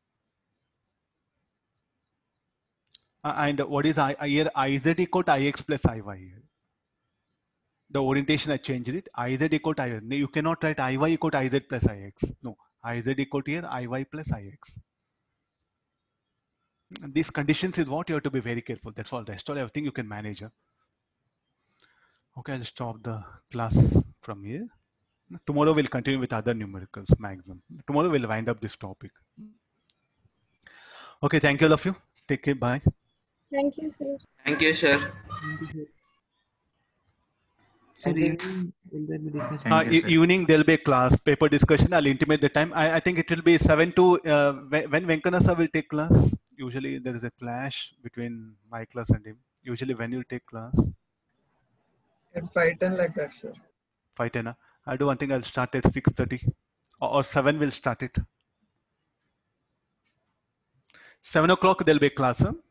And what is here? Iz equal to Ix plus Iy here. The orientation I changed it. Iz equal to Iy. You cannot write Iy equal to Iz plus Ix. No. Iz equal to here Iy plus Ix. And these conditions is what you have to be very careful. That's all. Rest all everything you can manage. Okay, I'll stop the class from here. Tomorrow we'll continue with other numericals maximum. Tomorrow we'll wind up this topic. Okay, thank you all of you. Take care. Bye.
Thank you, sir.
Thank you, sir.
Sir, evening will there be discussion?
Thank you, sir.
Evening there'll be a class, paper discussion. I'll intimate the time. I think it will be 7 to when Venkana sir will take class. Usually there is a clash between my class and him. Usually when you take class.
At 5:10 like that, sir.
5:10. I'll do one thing. I'll start at 6:30 or 7 will start it. 7 o'clock there'll be a class. Huh?